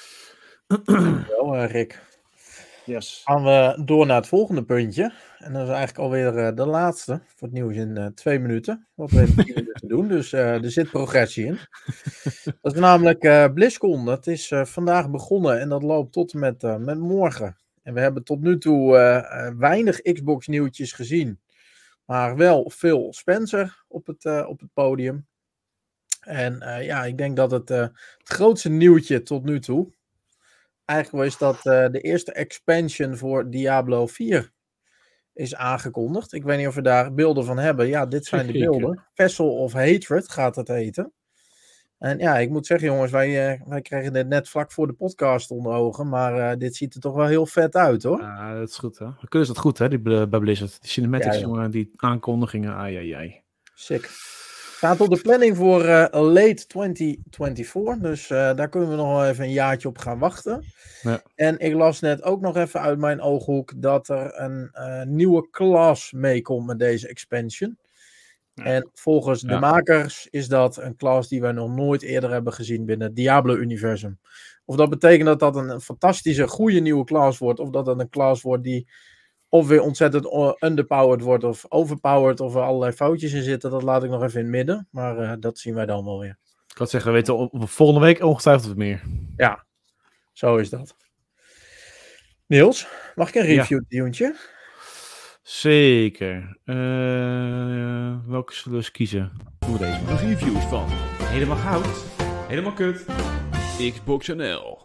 Wel, Rick. Yes. Gaan we door naar het volgende puntje. En dat is eigenlijk alweer de laatste voor het nieuws in 2 minuten. Wat we in 10 minuten doen, dus er zit progressie in. Dat is namelijk BlizzCon. Dat is vandaag begonnen en dat loopt tot en met morgen. En we hebben tot nu toe weinig Xbox nieuwtjes gezien. Maar wel Phil Spencer op het podium. En ik denk dat het grootste nieuwtje tot nu toe eigenlijk is dat de eerste expansion voor Diablo 4 is aangekondigd. Ik weet niet of we daar beelden van hebben. Ja, dit zijn de beelden. Vessel of Hatred gaat het heten. En ik moet zeggen jongens, wij kregen dit net vlak voor de podcast onder ogen, maar dit ziet er toch wel heel vet uit hoor. Ja, dat is goed hè. Dan kunnen ze dat goed hè, bij Blizzard. Die cinematics, jongen, die aankondigingen, ai. Sick. Staat op de planning voor late 2024, dus daar kunnen we nog wel even een jaartje op gaan wachten. Ja. En ik las net ook nog even uit mijn ooghoek dat er een nieuwe class meekomt met deze expansion. Ja. En volgens de makers is dat een class die wij nog nooit eerder hebben gezien binnen het Diablo-universum. Of dat betekent dat dat een fantastische, goede nieuwe class wordt, of dat dat een class wordt die of weer ontzettend underpowered wordt of overpowered of er allerlei foutjes in zitten, dat laat ik nog even in het midden. Maar dat zien wij dan wel weer. Ik kan zeggen, we weten volgende week ongetwijfeld wat meer. Ja, zo is dat. Niels, mag ik een review-tuntje? Zeker. Welke zullen we eens kiezen? Doe deze. De reviews van Helemaal Goud, Helemaal Kut, Xbox NL.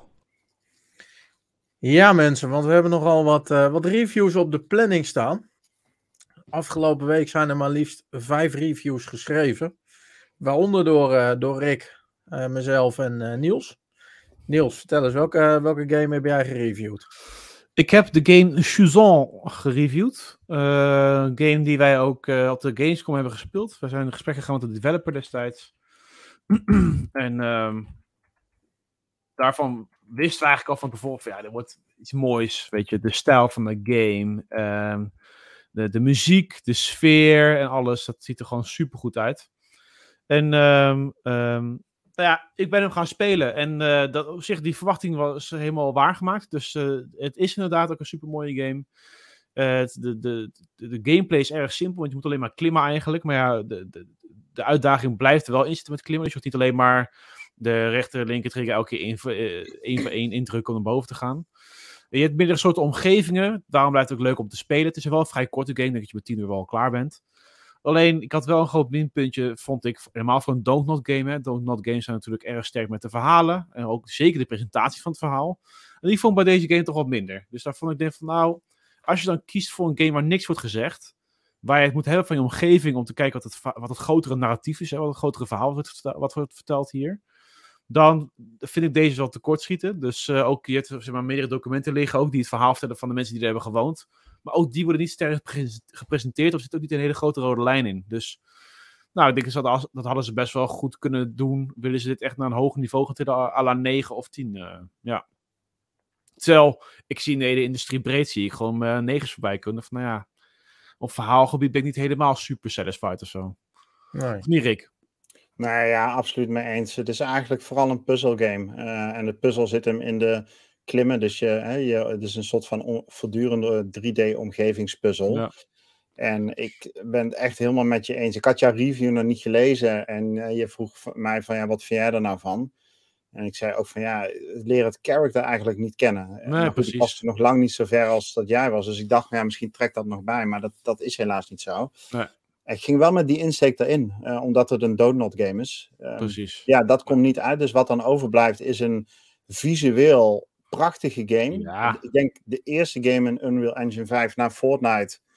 Ja mensen, want we hebben nogal wat reviews op de planning staan. Afgelopen week zijn er maar liefst 5 reviews geschreven. Waaronder door Rick, mezelf en Niels. Niels, vertel eens, welke game heb jij gereviewd? Ik heb de game Shuzan gereviewd. Een game die wij ook op de Gamescom hebben gespeeld. We zijn in gesprek gegaan met de developer destijds. En daarvan wisten we eigenlijk al van tevoren van er wordt iets moois. Weet je, de stijl van de game. De muziek, de sfeer en alles. Dat ziet er gewoon super goed uit. En ik ben hem gaan spelen. En dat op zich, die verwachting was helemaal waargemaakt. Dus het is inderdaad ook een super mooie game. De gameplay is erg simpel, want je moet alleen maar klimmen eigenlijk. Maar ja, de uitdaging blijft er wel in zitten met klimmen. Dus je hoeft niet alleen maar de rechter en linker trigger elke keer één voor één indrukken om naar boven te gaan. Je hebt meerdere soorten omgevingen. Daarom blijft het ook leuk om te spelen. Het is wel een vrij korte game. Ik denk dat je met 10 uur wel klaar bent. Alleen, ik had wel een groot minpuntje, vond ik, helemaal voor een Don't Not game. Hè. Don't Not games zijn natuurlijk erg sterk met de verhalen. En ook zeker de presentatie van het verhaal. En die vond ik bij deze game toch wat minder. Dus daar vond ik van, als je dan kiest voor een game waar niks wordt gezegd, waar je het moet hebben van je omgeving om te kijken wat het grotere narratief is, hè, wat het grotere verhaal wat wordt verteld hier, dan vind ik deze wel tekortschieten. Dus ook, je hebt meerdere documenten liggen, ook die het verhaal vertellen van de mensen die er hebben gewoond. Maar ook die worden niet sterk gepresenteerd, of zit ook niet een hele grote rode lijn in. Dus, ik denk dat hadden ze best wel goed kunnen doen. Willen ze dit echt naar een hoger niveau gaan tillen, à la 9 of 10, Terwijl, ik zie in de hele industrie breed, zie ik gewoon 9's voorbij kunnen. Van, op verhaalgebied ben ik niet helemaal super satisfied of zo. Nee. Of niet, Rick? Nou ja, absoluut mee eens. Het is eigenlijk vooral een puzzelgame. En de puzzel zit hem in de klimmen. Dus het is een soort van voortdurende 3D-omgevingspuzzel. Ja. En ik ben het echt helemaal met je eens. Ik had jouw review nog niet gelezen. En je vroeg mij van, wat vind jij er nou van? En ik zei ook van, leer het character eigenlijk niet kennen. Nee, precies. Ik was nog lang niet zo ver als dat jij was. Dus ik dacht, misschien trekt dat nog bij. Maar dat is helaas niet zo. Nee. Ik ging wel met die insteek erin, omdat het een Don't Not game is. Precies. Ja, dat komt niet uit. Dus wat dan overblijft is een visueel prachtige game. Ja. Ik denk de eerste game in Unreal Engine 5 na Fortnite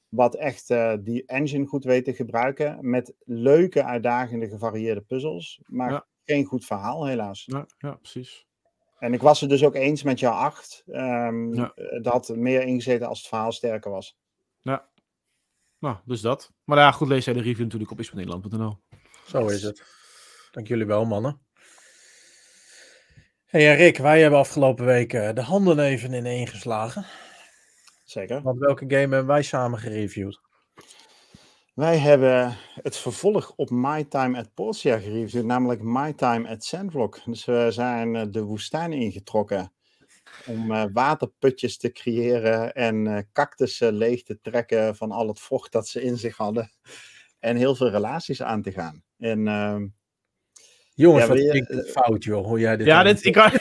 wat echt die engine goed weet te gebruiken. Met leuke, uitdagende, gevarieerde puzzels. Maar geen goed verhaal, helaas. Ja, precies. En ik was het dus ook eens met jou 8. Ja. Dat had meer ingezeten als het verhaal sterker was. Ja. Nou, dus dat. Maar ja, goed, lees jij de review natuurlijk op is.nederland.nl. Zo is het. Dank jullie wel, mannen. Hey Rick, wij hebben afgelopen week de handen even ineen geslagen. Zeker. Want welke game hebben wij samen gereviewd? Wij hebben het vervolg op My Time at Portia gereviewd, namelijk My Time at Sandrock. Dus we zijn de woestijn ingetrokken om waterputjes te creëren en cactussen leeg te trekken van al het vocht dat ze in zich hadden. En heel veel relaties aan te gaan. En jongens, wat klinkt dit fout, joh. Hoe jij dit ik kan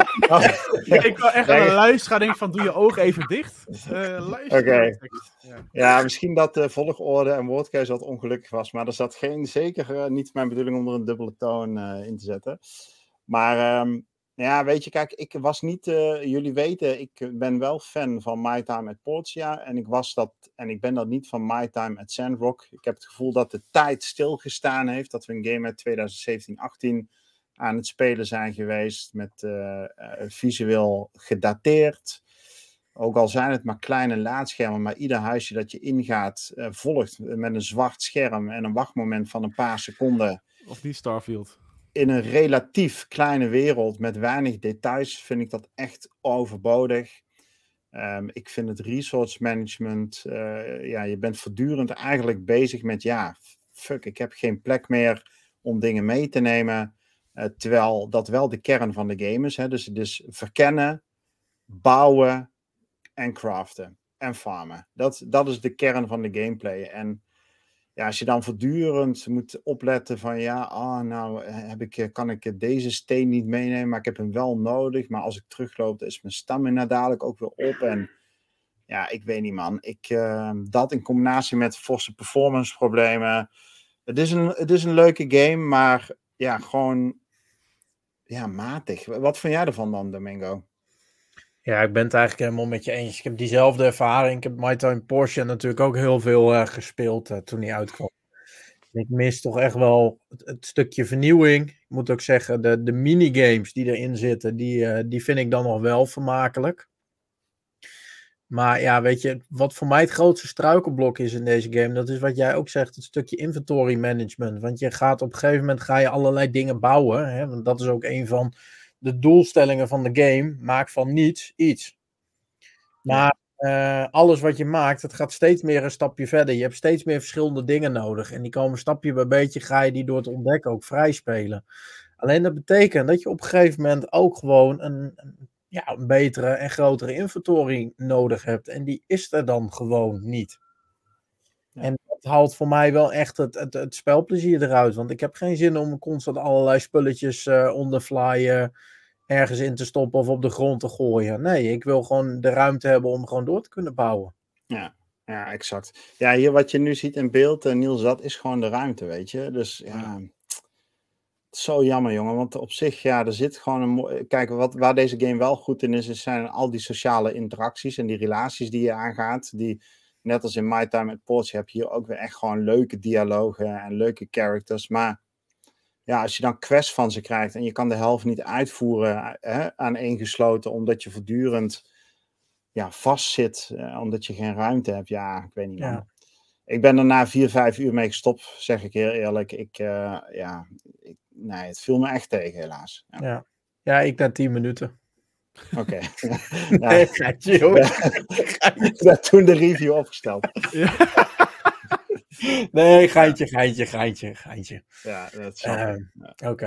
echt aan de luisteren denken van, doe je ogen even dicht. Oké. Ja, misschien dat de volgorde en woordkeuze wat ongelukkig was. Maar er zat zeker niet mijn bedoeling om er een dubbele toon in te zetten. Maar ja, weet je, kijk, ik was niet... jullie weten, ik ben wel fan van My Time at Portia. En ik ben dat niet van My Time at Sandrock. Ik heb het gevoel dat de tijd stilgestaan heeft. Dat we een game uit 2017-18 aan het spelen zijn geweest. Met visueel gedateerd. Ook al zijn het maar kleine laadschermen. Maar ieder huisje dat je ingaat volgt met een zwart scherm. En een wachtmoment van een paar seconden. Of niet Starfield. In een relatief kleine wereld met weinig details vind ik dat echt overbodig. Ik vind het resource management, je bent voortdurend eigenlijk bezig met, ik heb geen plek meer om dingen mee te nemen. Terwijl dat wel de kern van de game is. Hè? Dus verkennen, bouwen en craften en farmen. Dat is de kern van de gameplay. En ja, als je dan voortdurend moet opletten van kan ik deze steen niet meenemen, maar ik heb hem wel nodig. Maar als ik terugloop, dan is mijn stamina dadelijk ook weer op. En ja, ik weet niet, man. Dat in combinatie met forse performance problemen. Het is een leuke game, maar ja, gewoon matig. Wat vind jij ervan dan, Domingo? Ja, ik ben het eigenlijk helemaal met je eens. Ik heb diezelfde ervaring. Ik heb My Time Portia natuurlijk ook heel veel gespeeld toen die uitkwam. Ik mis toch echt wel het stukje vernieuwing. Ik moet ook zeggen, de minigames die erin zitten, die vind ik dan nog wel vermakelijk. Maar ja, weet je, wat voor mij het grootste struikelblok is in deze game, dat is wat jij ook zegt, het stukje inventory management. Want je gaat op een gegeven moment allerlei dingen bouwen. Hè? Want dat is ook een van de doelstellingen van de game. Maak van niets iets. Maar alles wat je maakt, het gaat steeds meer een stapje verder. Je hebt steeds meer verschillende dingen nodig. En die komen stapje bij beetje, ga je die door het ontdekken ook vrij spelen. Alleen dat betekent dat je op een gegeven moment ook gewoon een betere en grotere inventory nodig hebt. En die is er dan gewoon niet. Ja. En dat haalt voor mij wel echt het spelplezier eruit. Want ik heb geen zin om constant allerlei spulletjes on the fly ergens in te stoppen of op de grond te gooien. Nee, ik wil gewoon de ruimte hebben om gewoon door te kunnen bouwen. Ja, exact. Ja, hier wat je nu ziet in beeld, Niels, dat is gewoon de ruimte, weet je. Dus ja, zo jammer, jongen. Want op zich, er zit gewoon kijk, waar deze game wel goed in is, zijn al die sociale interacties en die relaties die je aangaat. Die, net als in My Time at Portia, heb je hier ook weer echt gewoon leuke dialogen en leuke characters. Maar ja, als je dan quests van ze krijgt en je kan de helft niet uitvoeren aaneengesloten, omdat je voortdurend vastzit, omdat je geen ruimte hebt. Ja, ik weet niet, man. Ja. Ik ben er na 4-5 uur mee gestopt, zeg ik heel eerlijk. Nee, het viel me echt tegen, helaas. Ja, ik na 10 minuten. Oké. Nee, geitje, hoor. Ik heb toen de review opgesteld. Ja. Nee, geintje. Ja, dat is Oké.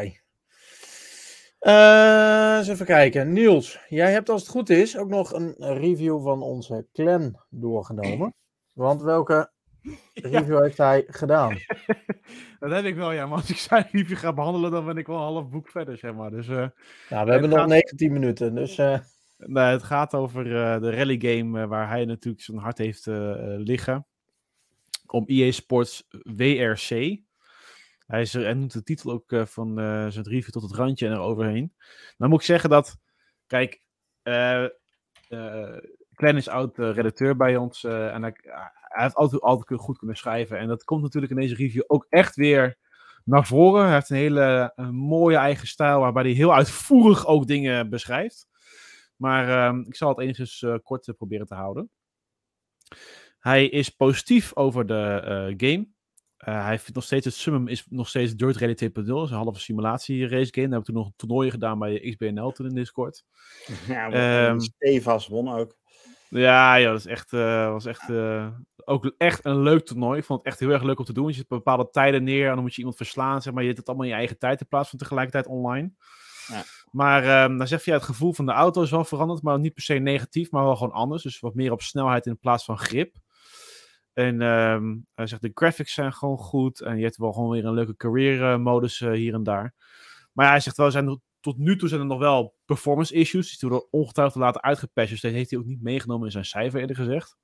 Eens even kijken. Niels, jij hebt als het goed is ook nog een review van onze clan doorgenomen. Want welke review heeft hij gedaan? Dat heb ik wel, ja. Maar als ik zijn review ga behandelen, dan ben ik wel een half boek verder, zeg maar. Dus, we hebben nog 19 minuten, dus... Nee, het gaat over de rally game waar hij natuurlijk zijn hart heeft liggen. Om EA Sports WRC. Hij noemt de titel ook van zijn review tot het randje en eroverheen. Dan moet ik zeggen dat... Kijk, Glenn is oud-redacteur bij ons. En hij heeft altijd goed kunnen schrijven. En dat komt natuurlijk in deze review ook echt weer naar voren. Hij heeft een hele mooie eigen stijl, waarbij hij heel uitvoerig ook dingen beschrijft. Maar ik zal het enigszins kort proberen te houden. Hij is positief over de game. Hij vindt nog steeds, het Summum is nog steeds Dirt Rally 2.0. Dat is een halve simulatie race game. Daar hebben we toen nog toernooien gedaan bij XBNL toen in Discord. Ja, Stevast won ook. Ja, dat is echt, was echt, ook echt een leuk toernooi. Ik vond het echt heel erg leuk om te doen. Je zet bepaalde tijden neer en dan moet je iemand verslaan. Zeg maar. Je hebt het allemaal in je eigen tijd in plaats van tegelijkertijd online. Ja. Maar dan zeg je, het gevoel van de auto is wel veranderd, maar niet per se negatief, maar wel gewoon anders. Dus wat meer op snelheid in plaats van grip. En hij zegt, de graphics zijn gewoon goed. En je hebt wel gewoon weer een leuke career modus hier en daar. Maar ja, hij zegt wel, tot nu toe zijn er nog wel performance issues. Die zullen ongetwijfeld later uitgepatcht. Dus dat heeft hij ook niet meegenomen in zijn cijfer, eerder gezegd.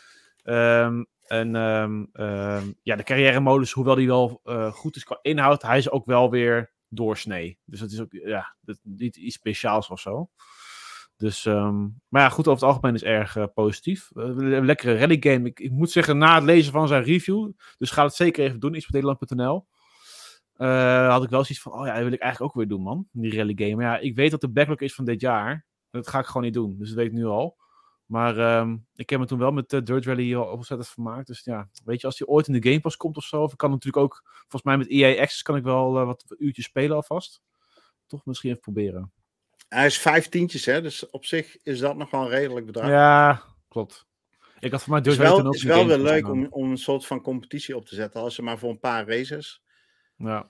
De carrière modus, hoewel die wel goed is qua inhoud, hij is ook wel weer doorsnee. Dus dat is ook niet iets speciaals of zo. Dus, maar ja, goed, over het algemeen is erg positief. Een lekkere rally game. Ik moet zeggen, na het lezen van zijn review, dus ga het zeker even doen, iets.nederland.nl. Had ik wel zoiets van, dat wil ik eigenlijk ook weer doen, man. Die rally game. Maar ja, ik weet dat de backlog is van dit jaar. Dat ga ik gewoon niet doen. Dus dat weet ik nu al. Maar ik heb me toen wel met Dirt Rally ontzettend vermaakt. Dus ja, weet je, als die ooit in de Game Pass komt of zo. Of ik kan natuurlijk ook, volgens mij met EA Access kan ik wel wat uurtjes spelen alvast. Toch misschien even proberen. Hij is 15, hè? Dus op zich is dat nog wel een redelijk bedrag. Ja, klopt. Ik had voor mij Dirt Het Rally is wel weer leuk om een soort van competitie op te zetten. Als ze maar voor een paar races. Ja.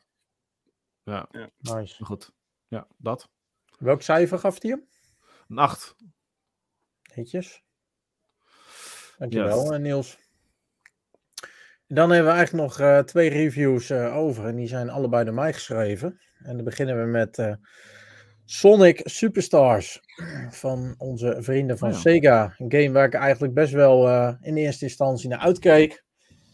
Nice. Goed. Ja, dat. Welk cijfer gaf hij hem? Een 8. Netjes. Dankjewel, Niels. Dan hebben we eigenlijk nog 2 reviews over. En die zijn allebei door mij geschreven. En dan beginnen we met Sonic Superstars. Van onze vrienden van Sega. Een game waar ik eigenlijk best wel in eerste instantie naar uitkeek.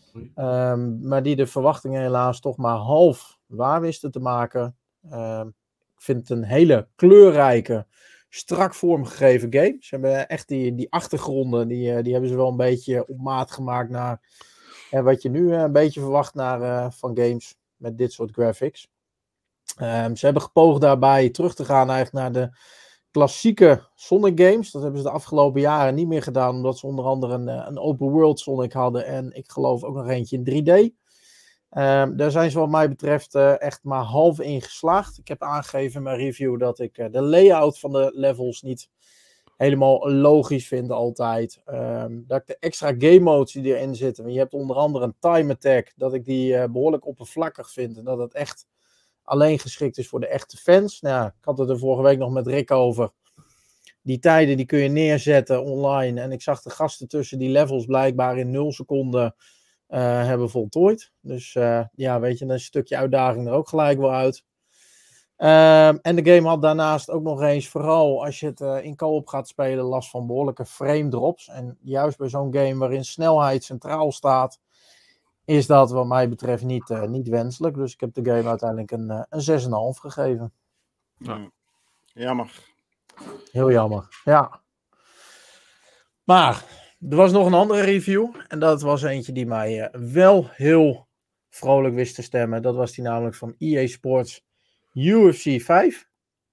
Maar die de verwachtingen helaas toch maar half waar wisten te maken. Ik vind het een hele kleurrijke, strak vormgegeven game. Ze hebben echt die achtergronden, die hebben ze wel een beetje op maat gemaakt naar wat je nu een beetje verwacht van games met dit soort graphics. Ze hebben gepoogd daarbij terug te gaan eigenlijk naar de klassieke Sonic games. Dat hebben ze de afgelopen jaren niet meer gedaan, omdat ze onder andere een open world Sonic hadden en ik geloof ook nog eentje in 3D. Daar zijn ze wat mij betreft echt maar half in geslaagd. Ik heb aangegeven in mijn review dat ik de layout van de levels niet helemaal logisch vind altijd. Dat ik de extra game modes die erin zitten, want je hebt onder andere een time attack, dat ik die behoorlijk oppervlakkig vind en dat het echt alleen geschikt is voor de echte fans. Nou, ik had het er vorige week nog met Rick over. Die tijden die kun je neerzetten online. En ik zag de gasten tussen die levels blijkbaar in 0 seconden hebben voltooid. Dus weet je, een stukje uitdaging er ook gelijk wel uit. En de game had daarnaast ook nog eens, vooral als je het in co-op gaat spelen, last van behoorlijke frame drops. En juist bij zo'n game waarin snelheid centraal staat, is dat wat mij betreft niet wenselijk. Dus ik heb de game uiteindelijk een 6,5 gegeven. Ja. Jammer. Heel jammer, ja. Maar er was nog een andere review. En dat was eentje die mij wel heel vrolijk wist te stemmen. Dat was die namelijk van EA Sports UFC 5.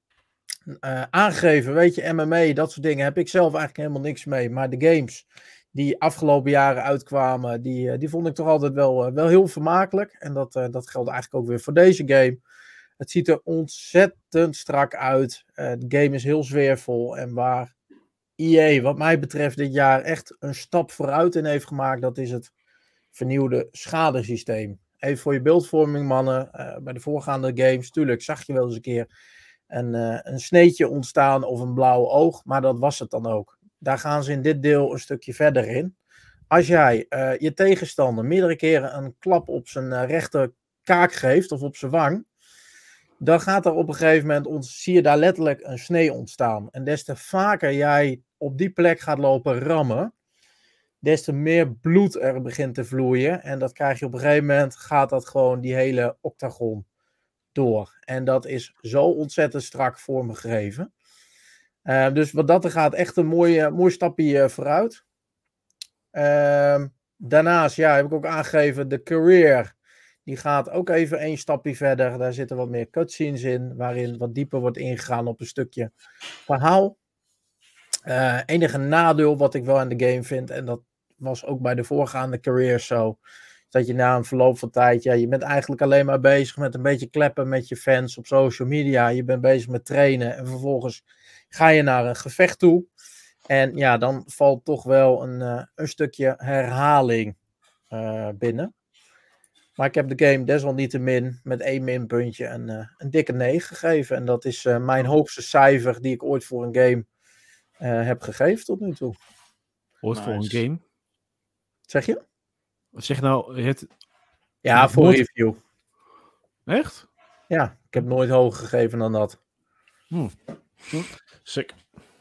Aangegeven, weet je, MMA, dat soort dingen heb ik zelf eigenlijk helemaal niks mee. Maar de games die afgelopen jaren uitkwamen, die vond ik toch altijd wel heel vermakelijk. En dat geldt eigenlijk ook weer voor deze game. Het ziet er ontzettend strak uit. De game is heel sfeervol. En waar EA, wat mij betreft, dit jaar echt een stap vooruit in heeft gemaakt, dat is het vernieuwde schadesysteem. Even voor je beeldvorming, mannen. Bij de voorgaande games, tuurlijk, zag je wel eens een keer een sneetje ontstaan of een blauw oog. Maar dat was het dan ook. Daar gaan ze in dit deel een stukje verder in. Als jij je tegenstander meerdere keren een klap op zijn rechter kaak geeft of op zijn wang, dan gaat er op een gegeven moment, zie je daar letterlijk een snee ontstaan. En des te vaker jij op die plek gaat lopen rammen, des te meer bloed er begint te vloeien. En dat krijg je op een gegeven moment, gaat dat gewoon die hele octagon door. En dat is zo ontzettend strak vormgegeven. Dus wat dat er gaat, echt een mooi stapje vooruit. Daarnaast, heb ik ook aangegeven, de career. Die gaat ook even 1 stapje verder. Daar zitten wat meer cutscenes in, waarin wat dieper wordt ingegaan op een stukje verhaal. Enige nadeel wat ik wel aan de game vind, en dat was ook bij de voorgaande career zo, dat je na een verloop van tijd, je bent eigenlijk alleen maar bezig met een beetje kleppen met je fans op social media. Je bent bezig met trainen en vervolgens ga je naar een gevecht toe. En dan valt toch wel een stukje herhaling binnen. Maar ik heb de game desalniettemin met 1 minpuntje een dikke 9 gegeven. En dat is mijn hoogste cijfer die ik ooit voor een game heb gegeven tot nu toe. Ooit voor een game? Zeg je? Wat zeg je nou? Ja, voor review. Echt? Ja, ik heb nooit hoger gegeven dan dat. Sick.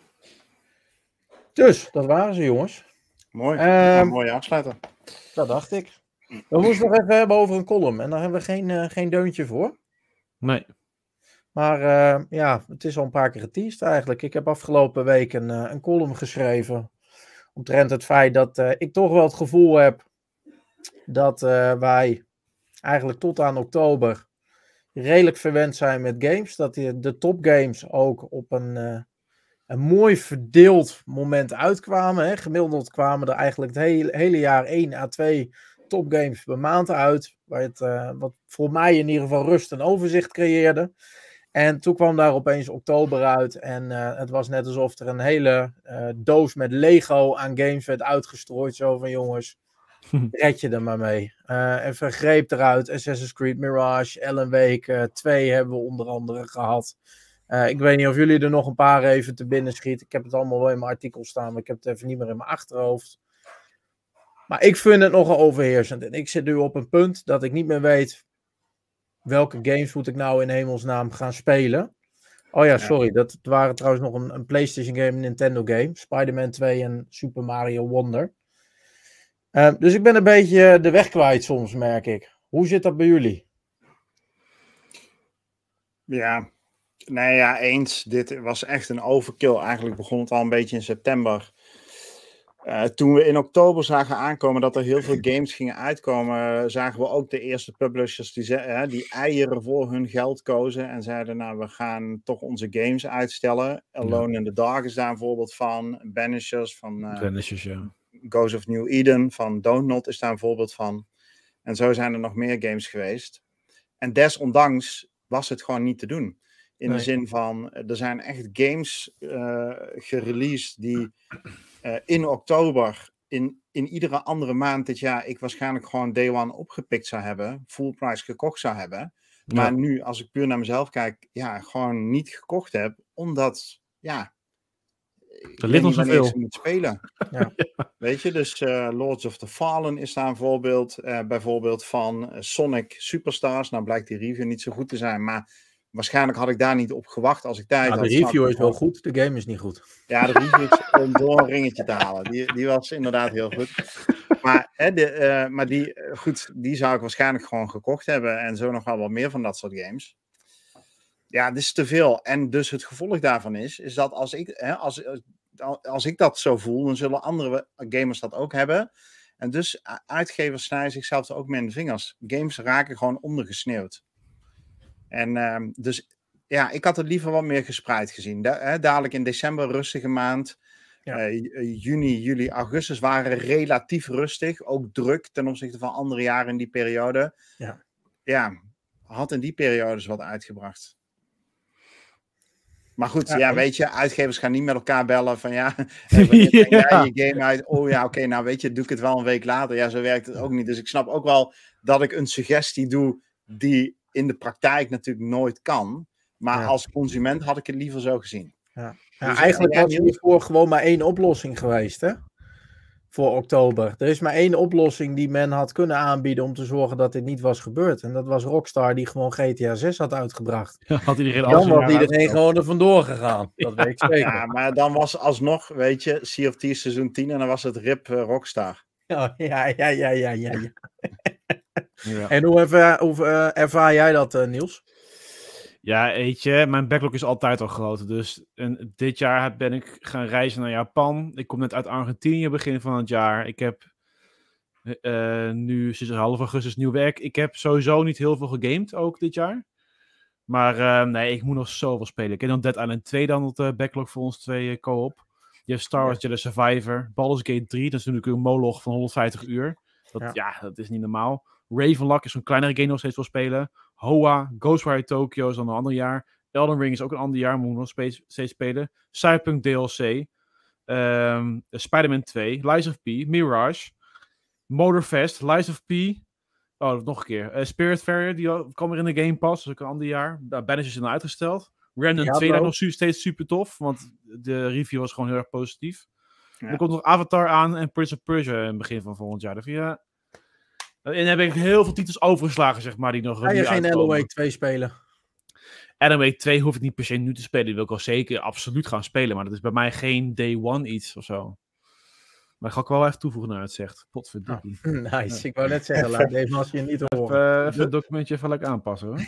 Dus, dat waren ze, jongens. Mooi. Mooi afsluiten. Dat dacht ik. We moesten nog even hebben over een column. En daar hebben we geen deuntje voor. Nee. Maar het is al een paar keer geteased eigenlijk. Ik heb afgelopen week een column geschreven. Omtrent het feit dat ik toch wel het gevoel heb dat wij eigenlijk tot aan oktober redelijk verwend zijn met games. Dat de topgames ook op een mooi verdeeld moment uitkwamen. Hè. Gemiddeld kwamen er eigenlijk het hele jaar 1 à 2 topgames per maand uit. Wat voor mij in ieder geval rust en overzicht creëerde. En toen kwam daar opeens oktober uit. En het was net alsof er een hele doos met Lego aan games werd uitgestrooid. Zo van jongens, red je er maar mee. Even greep eruit. Assassin's Creed Mirage, Alan Wake 2 hebben we onder andere gehad. Ik weet niet of jullie er nog een paar even te binnen schieten. Ik heb het allemaal wel in mijn artikel staan, maar ik heb het even niet meer in mijn achterhoofd. Maar ik vind het nogal overheersend. En ik zit nu op een punt dat ik niet meer weet welke games moet ik nou in hemelsnaam gaan spelen. Oh ja, sorry. Dat waren trouwens nog een PlayStation game, een Nintendo game. Spider-Man 2 en Super Mario Wonder. Dus ik ben een beetje de weg kwijt soms, merk ik. Hoe zit dat bij jullie? Ja, eens. Dit was echt een overkill. Eigenlijk begon het al een beetje in september. Toen we in oktober zagen aankomen dat er heel veel games gingen uitkomen, zagen we ook de eerste publishers die eieren voor hun geld kozen en zeiden, nou, we gaan toch onze games uitstellen. Alone in the Dark is daar een voorbeeld van. Banishers van Ghost of New Eden van Donut is daar een voorbeeld van. En zo zijn er nog meer games geweest. En desondanks was het gewoon niet te doen. In de zin van, er zijn echt games gereleased die in oktober, in iedere andere maand dit jaar, ik waarschijnlijk gewoon day one opgepikt zou hebben, full price gekocht zou hebben. Maar nu, als ik puur naar mezelf kijk, gewoon niet gekocht heb, omdat, er ligt nog zoveel. Ik moet spelen. Weet je, dus Lords of the Fallen is daar een voorbeeld. Bijvoorbeeld van Sonic Superstars. Nou blijkt die review niet zo goed te zijn, maar waarschijnlijk had ik daar niet op gewacht als ik tijd had. De review is wel goed, de game is niet goed. Ja, de review is om door een ringetje te halen. Die was inderdaad heel goed. Maar die zou ik waarschijnlijk gewoon gekocht hebben. En zo nog wel wat meer van dat soort games. Ja, dit is te veel. En dus het gevolg daarvan is dat als ik dat zo voel, dan zullen andere gamers dat ook hebben. En dus uitgevers snijden zichzelf er ook mee in de vingers. Games raken gewoon ondergesneeuwd. En dus ik had het liever wat meer gespreid gezien. Dadelijk in december rustige maand. Juni, juli, augustus waren relatief rustig. Ook druk ten opzichte van andere jaren in die periode. Had in die periodes wat uitgebracht. Maar goed, weet je, uitgevers gaan niet met elkaar bellen van wanneer breng jij je game uit? Oh ja, oké, nou weet je, doe ik het wel een week later. Ja, zo werkt het ook niet. Dus ik snap ook wel dat ik een suggestie doe die in de praktijk natuurlijk nooit kan. Maar als consument had ik het liever zo gezien. Dus eigenlijk was hiervoor gewoon maar 1 oplossing geweest, hè? Voor oktober. Er is maar 1 oplossing die men had kunnen aanbieden om te zorgen dat dit niet was gebeurd. En dat was Rockstar die gewoon GTA 6 had uitgebracht. Dan was iedereen gewoon er vandoor gegaan. Dat weet ik zeker. Ja, maar dan was alsnog, weet je, Sea of Thieves seizoen 10 en dan was het RIP Rockstar. Ja. En hoe ervaar jij dat, Niels? Ja, weet je, mijn backlog is altijd al groot. Dus dit jaar ben ik gaan reizen naar Japan. Ik kom net uit Argentinië begin van het jaar. Ik heb Nu sinds half augustus nieuw werk. Ik heb sowieso niet heel veel gegamed ook dit jaar. Maar nee, ik moet nog zoveel spelen. Ik heb dan Dead Island 2 dan op de backlog voor ons 2 co-op. Je hebt Star Wars Jedi Survivor. Baldur's Gate 3, dat is natuurlijk een moloch van 150 uur. Dat is niet normaal. Ravenlock is zo'n kleinere game nog steeds wil spelen. Hoa, Ghostwire Tokyo is dan een ander jaar. Elden Ring is ook een ander jaar, moet nog steeds spelen. Cyberpunk DLC. Spider-Man 2. Lies of P. Mirage. Motorfest. Lies of P. Oh, nog een keer. Spiritfarer, die kwam weer in de Game Pass. Dat is ook een ander jaar. Banishers is dan uitgesteld. Random 2 daar nog steeds super tof. Want de review was gewoon heel erg positief. Ja. Er komt nog Avatar aan en Prince of Persia in het begin van volgend jaar. Dus ja. En dan heb ik heel veel titels overgeslagen, zeg maar. Die nog Ga je geen LOA 2 spelen? LOA 2 hoef ik niet per se nu te spelen. Die wil ik wel zeker absoluut gaan spelen. Maar dat is bij mij geen day one iets of zo. Maar dat ga ik wel even toevoegen naar het zegt. Potverdikkie. Nice. Ja. Ik wou net zeggen, laat deze als je niet horen. Even het documentje even lekker aanpassen, hoor.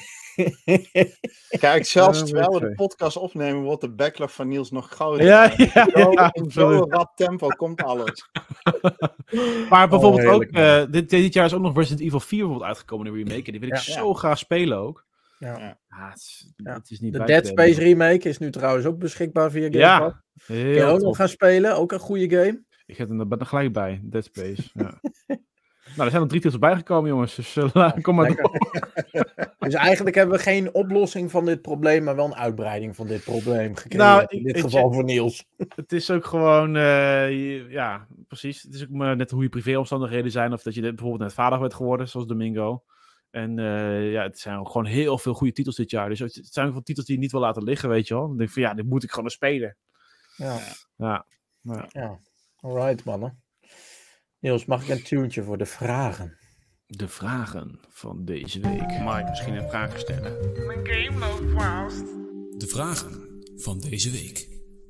Kijk, zelfs terwijl we de podcast opnemen, wordt de backlog van Niels nog groter. Ja. In zo'n rap tempo komt alles. Maar bijvoorbeeld ook, dit jaar is ook nog Resident Evil 4 bijvoorbeeld uitgekomen in de remake. En die wil ik zo graag spelen ook. Ja. Het is niet de Dead Space remake is nu trouwens ook beschikbaar via Game Pass. Kun je ook nog gaan spelen, ook een goede game. Ik heb er gelijk bij, Dead Space. Ja. Nou, er zijn nog 3 titels bijgekomen, jongens. Dus kom maar door. Dus eigenlijk hebben we geen oplossing van dit probleem, maar wel een uitbreiding van dit probleem gekregen. In dit geval voor Niels. Het is ook gewoon, ja, precies. Het is ook maar net hoe je privéomstandigheden zijn. Of dat je bijvoorbeeld net vader werd geworden, zoals Domingo. En het zijn ook gewoon heel veel goede titels dit jaar. Dus het zijn ook titels die je niet wil laten liggen, weet je wel. Dan denk ik van, ja, dit moet ik gewoon spelen. Ja. Alright, mannen. Niels, mag ik een tuentje voor de vragen? De vragen van deze week. Mag ik misschien een vraag stellen? Mijn game loopt vast. De vragen van deze week.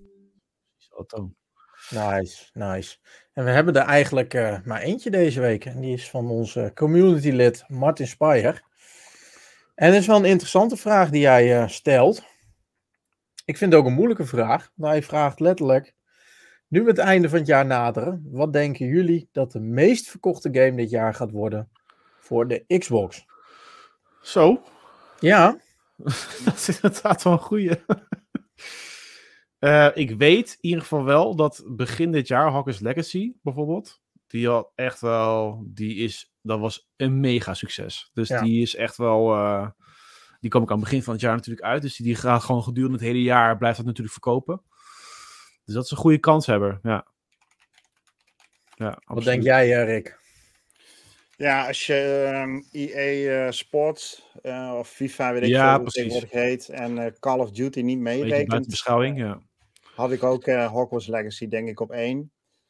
Nice. En we hebben er eigenlijk maar eentje deze week. En die is van onze community-lid Martin Speyer. En het is wel een interessante vraag die hij stelt. Ik vind het ook een moeilijke vraag. Maar hij vraagt letterlijk: nu we het einde van het jaar naderen, wat denken jullie dat de meest verkochte game dit jaar gaat worden voor de Xbox? Zo? Ja. Dat is inderdaad wel een goeie. Ik weet in ieder geval wel dat begin dit jaar Hogwarts Legacy bijvoorbeeld, die had echt wel, dat was een mega succes. Dus die is echt wel, die kwam ik aan het begin van het jaar natuurlijk uit. Dus die gaat gewoon gedurende het hele jaar, blijft dat natuurlijk verkopen. Dus dat is een goede kanshebber, ja. Wat denk jij, Rick? Ja, als je EA Sports of FIFA, weet ik veel hoe het tegenwoordig heet, en Call of Duty niet meerekent. Buiten beschouwing, ja. Had ik ook Hogwarts Legacy, denk ik, op 1.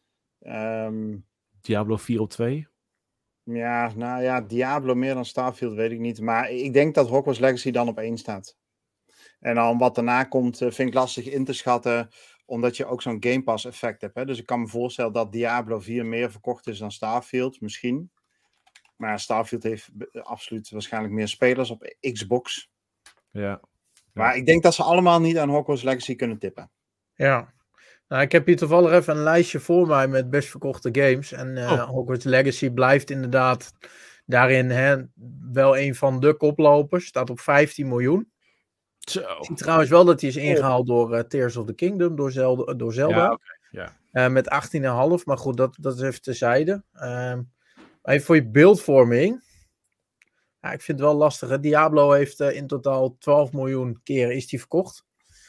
Diablo 4 op 2. Ja, nou ja, Diablo meer dan Starfield, weet ik niet. Maar ik denk dat Hogwarts Legacy dan op 1 staat. En dan wat daarna komt, vind ik lastig in te schatten, omdat je ook zo'n Game Pass effect hebt. Hè? Dus ik kan me voorstellen dat Diablo 4 meer verkocht is dan Starfield, misschien. Maar Starfield heeft absoluut waarschijnlijk meer spelers op Xbox. Ja. Maar ik denk dat ze allemaal niet aan Hogwarts Legacy kunnen tippen. Ja. Nou, ik heb hier toevallig even een lijstje voor mij met best verkochte games. En Hogwarts Legacy blijft inderdaad daarin wel een van de koplopers. Staat op 15 miljoen. Zo. Ik zie trouwens wel dat hij is ingehaald door Tears of the Kingdom, door Zelda. Ja, okay. Met 18,5. Maar goed, dat is even terzijde. Even voor je beeldvorming. Ja, ik vind het wel lastig. Hè? Diablo heeft in totaal 12 miljoen keer is die verkocht.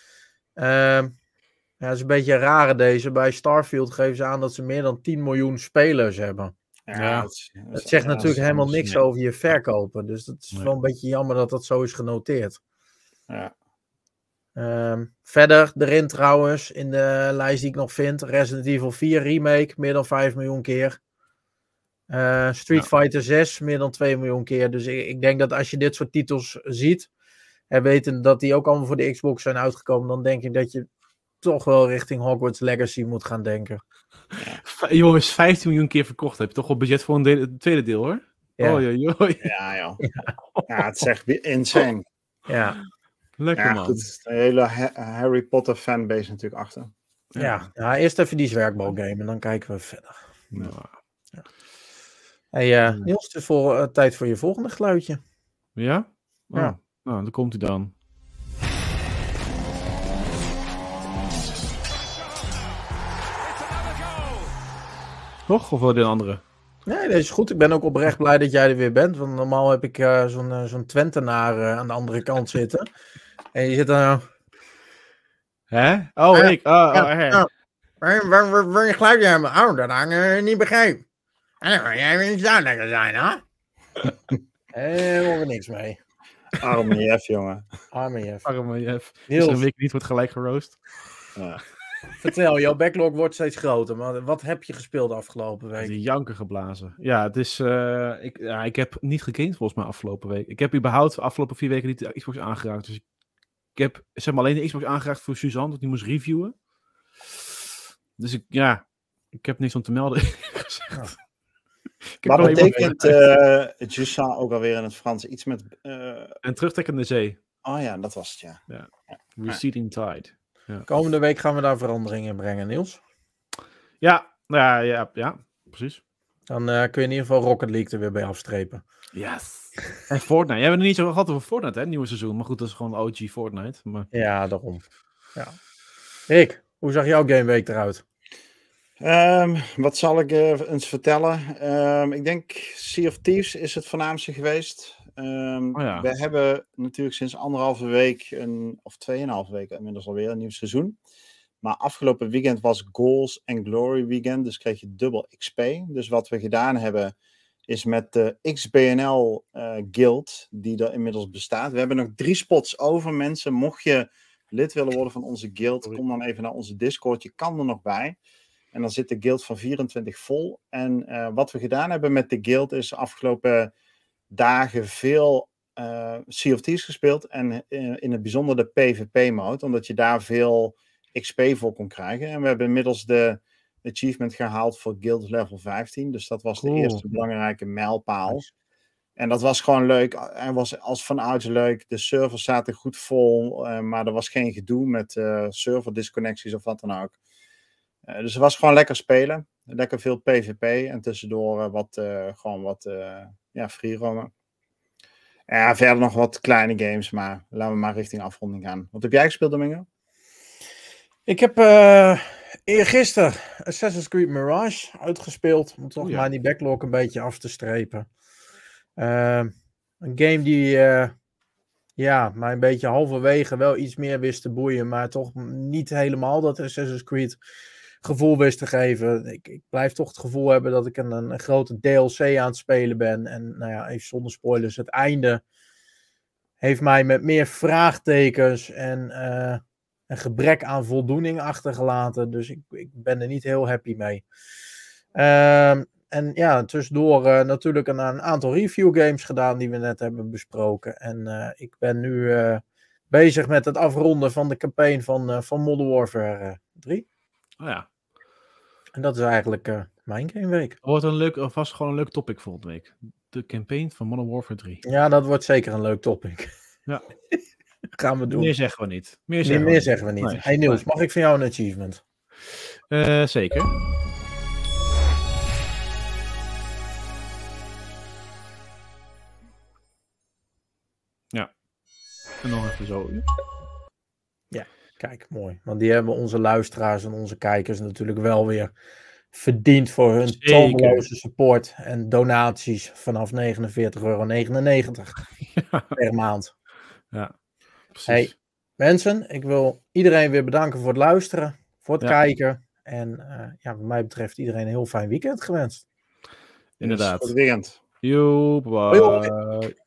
Dat is een beetje een rare deze. Bij Starfield geven ze aan dat ze meer dan 10 miljoen spelers hebben. Ja, dat zegt natuurlijk helemaal niks over je verkopen. Dus dat is wel een beetje jammer dat dat zo is genoteerd. Ja. Verder erin trouwens, in de lijst die ik nog vind, Resident Evil 4 remake, meer dan 5 miljoen keer. Street Fighter 6, meer dan 2 miljoen keer. Dus ik denk dat als je dit soort titels ziet, en weten dat die ook allemaal voor de Xbox zijn uitgekomen, dan denk ik dat je toch wel richting Hogwarts Legacy moet gaan denken. Jongens, 15 miljoen keer verkocht. Heb je toch wel budget voor een tweede deel, hoor? Ja. Ja, joh. Ja, het is echt insane. Ja. Lekker, man. Goed, de hele Harry Potter fanbase natuurlijk achter. Ja, eerst even die zwerkbal game en dan kijken we verder. Hey, Niels, het is tijd voor je volgende geluidje. Ja? Oh, Ja. Nou, daar komt hij dan. Toch? Of wil je een andere? Nee, dat is goed. Ik ben ook oprecht blij dat jij er weer bent. Want normaal heb ik zo'n Twentenaar aan de andere kant zitten. En je zit dan... Hè? Oh, ik. Wil je geluidje hebben? Oh, dat had ik niet begrepen. En dan ga jij weer iets duidelijker zijn, hè? Helemaal niks mee. Arme Jeff, jongen. Arme Jeff. Arme Jeff. Niels. Is er een week niet wordt gelijk geroost. Ja. Vertel, jouw backlog wordt steeds groter. Maar wat heb je gespeeld de afgelopen week? Die janker geblazen. Ja, het is... ik heb niet gegamed volgens mij afgelopen week. Ik heb überhaupt de afgelopen 4 weken niet de Xbox aangeraakt. Dus ik heb zeg maar alleen de Xbox aangeraakt voor Suzanne, dat die moest reviewen. Dus ik heb niks om te melden. Ja. Maar betekent Jussan ook alweer in het Frans iets met... En terugtrekkende zee. Oh ja, dat was het, ja. Receding tide. Ja. Komende week gaan we daar veranderingen in brengen, Niels. Ja, precies. Dan kun je in ieder geval Rocket League er weer bij afstrepen. Yes. En Fortnite. Jij hebt het niet zo gehad over Fortnite, hè? Nieuwe seizoen. Maar goed, dat is gewoon OG Fortnite. Maar... Ja, daarom. Ja. Rick, hoe zag jouw gameweek eruit? Wat zal ik eens vertellen? Ik denk Sea of Thieves is het voornaamste geweest. We hebben natuurlijk sinds 1,5 week, of 2,5 weken inmiddels alweer, een nieuw seizoen. Maar afgelopen weekend was Goals and Glory weekend, dus kreeg je dubbel XP. Dus wat we gedaan hebben, is met de XBNL Guild, die er inmiddels bestaat. We hebben nog 3 spots over, mensen. Mocht je lid willen worden van onze guild, kom dan even naar onze Discord. Je kan er nog bij. En dan zit de guild van 24 vol. En wat we gedaan hebben met de guild is afgelopen dagen veel Sea of Thieves gespeeld. En in het bijzonder de PvP-mode, omdat je daar veel XP voor kon krijgen. En we hebben inmiddels de achievement gehaald voor guild level 15. Dus dat was de eerste belangrijke mijlpaal. Nice. En dat was gewoon leuk. Er was als vanouds leuk. De servers zaten goed vol. Maar er was geen gedoe met server disconnecties of wat dan ook. Dus het was gewoon lekker spelen. Lekker veel PvP. En tussendoor wat free roamen. Ja, verder nog wat kleine games. Maar laten we maar richting afronding gaan. Wat heb jij gespeeld, Domingo? Ik heb eergisteren Assassin's Creed Mirage uitgespeeld. Om toch maar die backlog een beetje af te strepen. Een game die mij een beetje halverwege wel iets meer wist te boeien. Maar toch niet helemaal dat Assassin's Creed gevoel wist te geven. Ik blijf toch het gevoel hebben dat ik een grote DLC aan het spelen ben. En even zonder spoilers. Het einde heeft mij met meer vraagtekens en een gebrek aan voldoening achtergelaten. Dus ik ben er niet heel happy mee. En ja, tussendoor natuurlijk een aantal review games gedaan die we net hebben besproken. En ik ben nu bezig met het afronden van de campaign van Modern Warfare 3. Oh ja. En dat is eigenlijk mijn gameweek. Wordt vast gewoon een leuk topic volgende week. De campaign van Modern Warfare 3. Ja, dat wordt zeker een leuk topic. Ja. Gaan we doen. Meer zeggen we niet. Meer zeggen we niet. Nee. Hey Niels, mag ik van jou een achievement? Zeker. Ja. En nog even zo. Ja, kijk, mooi. Want die hebben onze luisteraars en onze kijkers natuurlijk wel weer verdiend voor hun talloze support en donaties vanaf €49,99 per maand. Ja, precies. Hey, mensen, ik wil iedereen weer bedanken voor het luisteren, voor het kijken. En wat mij betreft iedereen een heel fijn weekend gewenst. Inderdaad. Goed weekend. Joep, bye.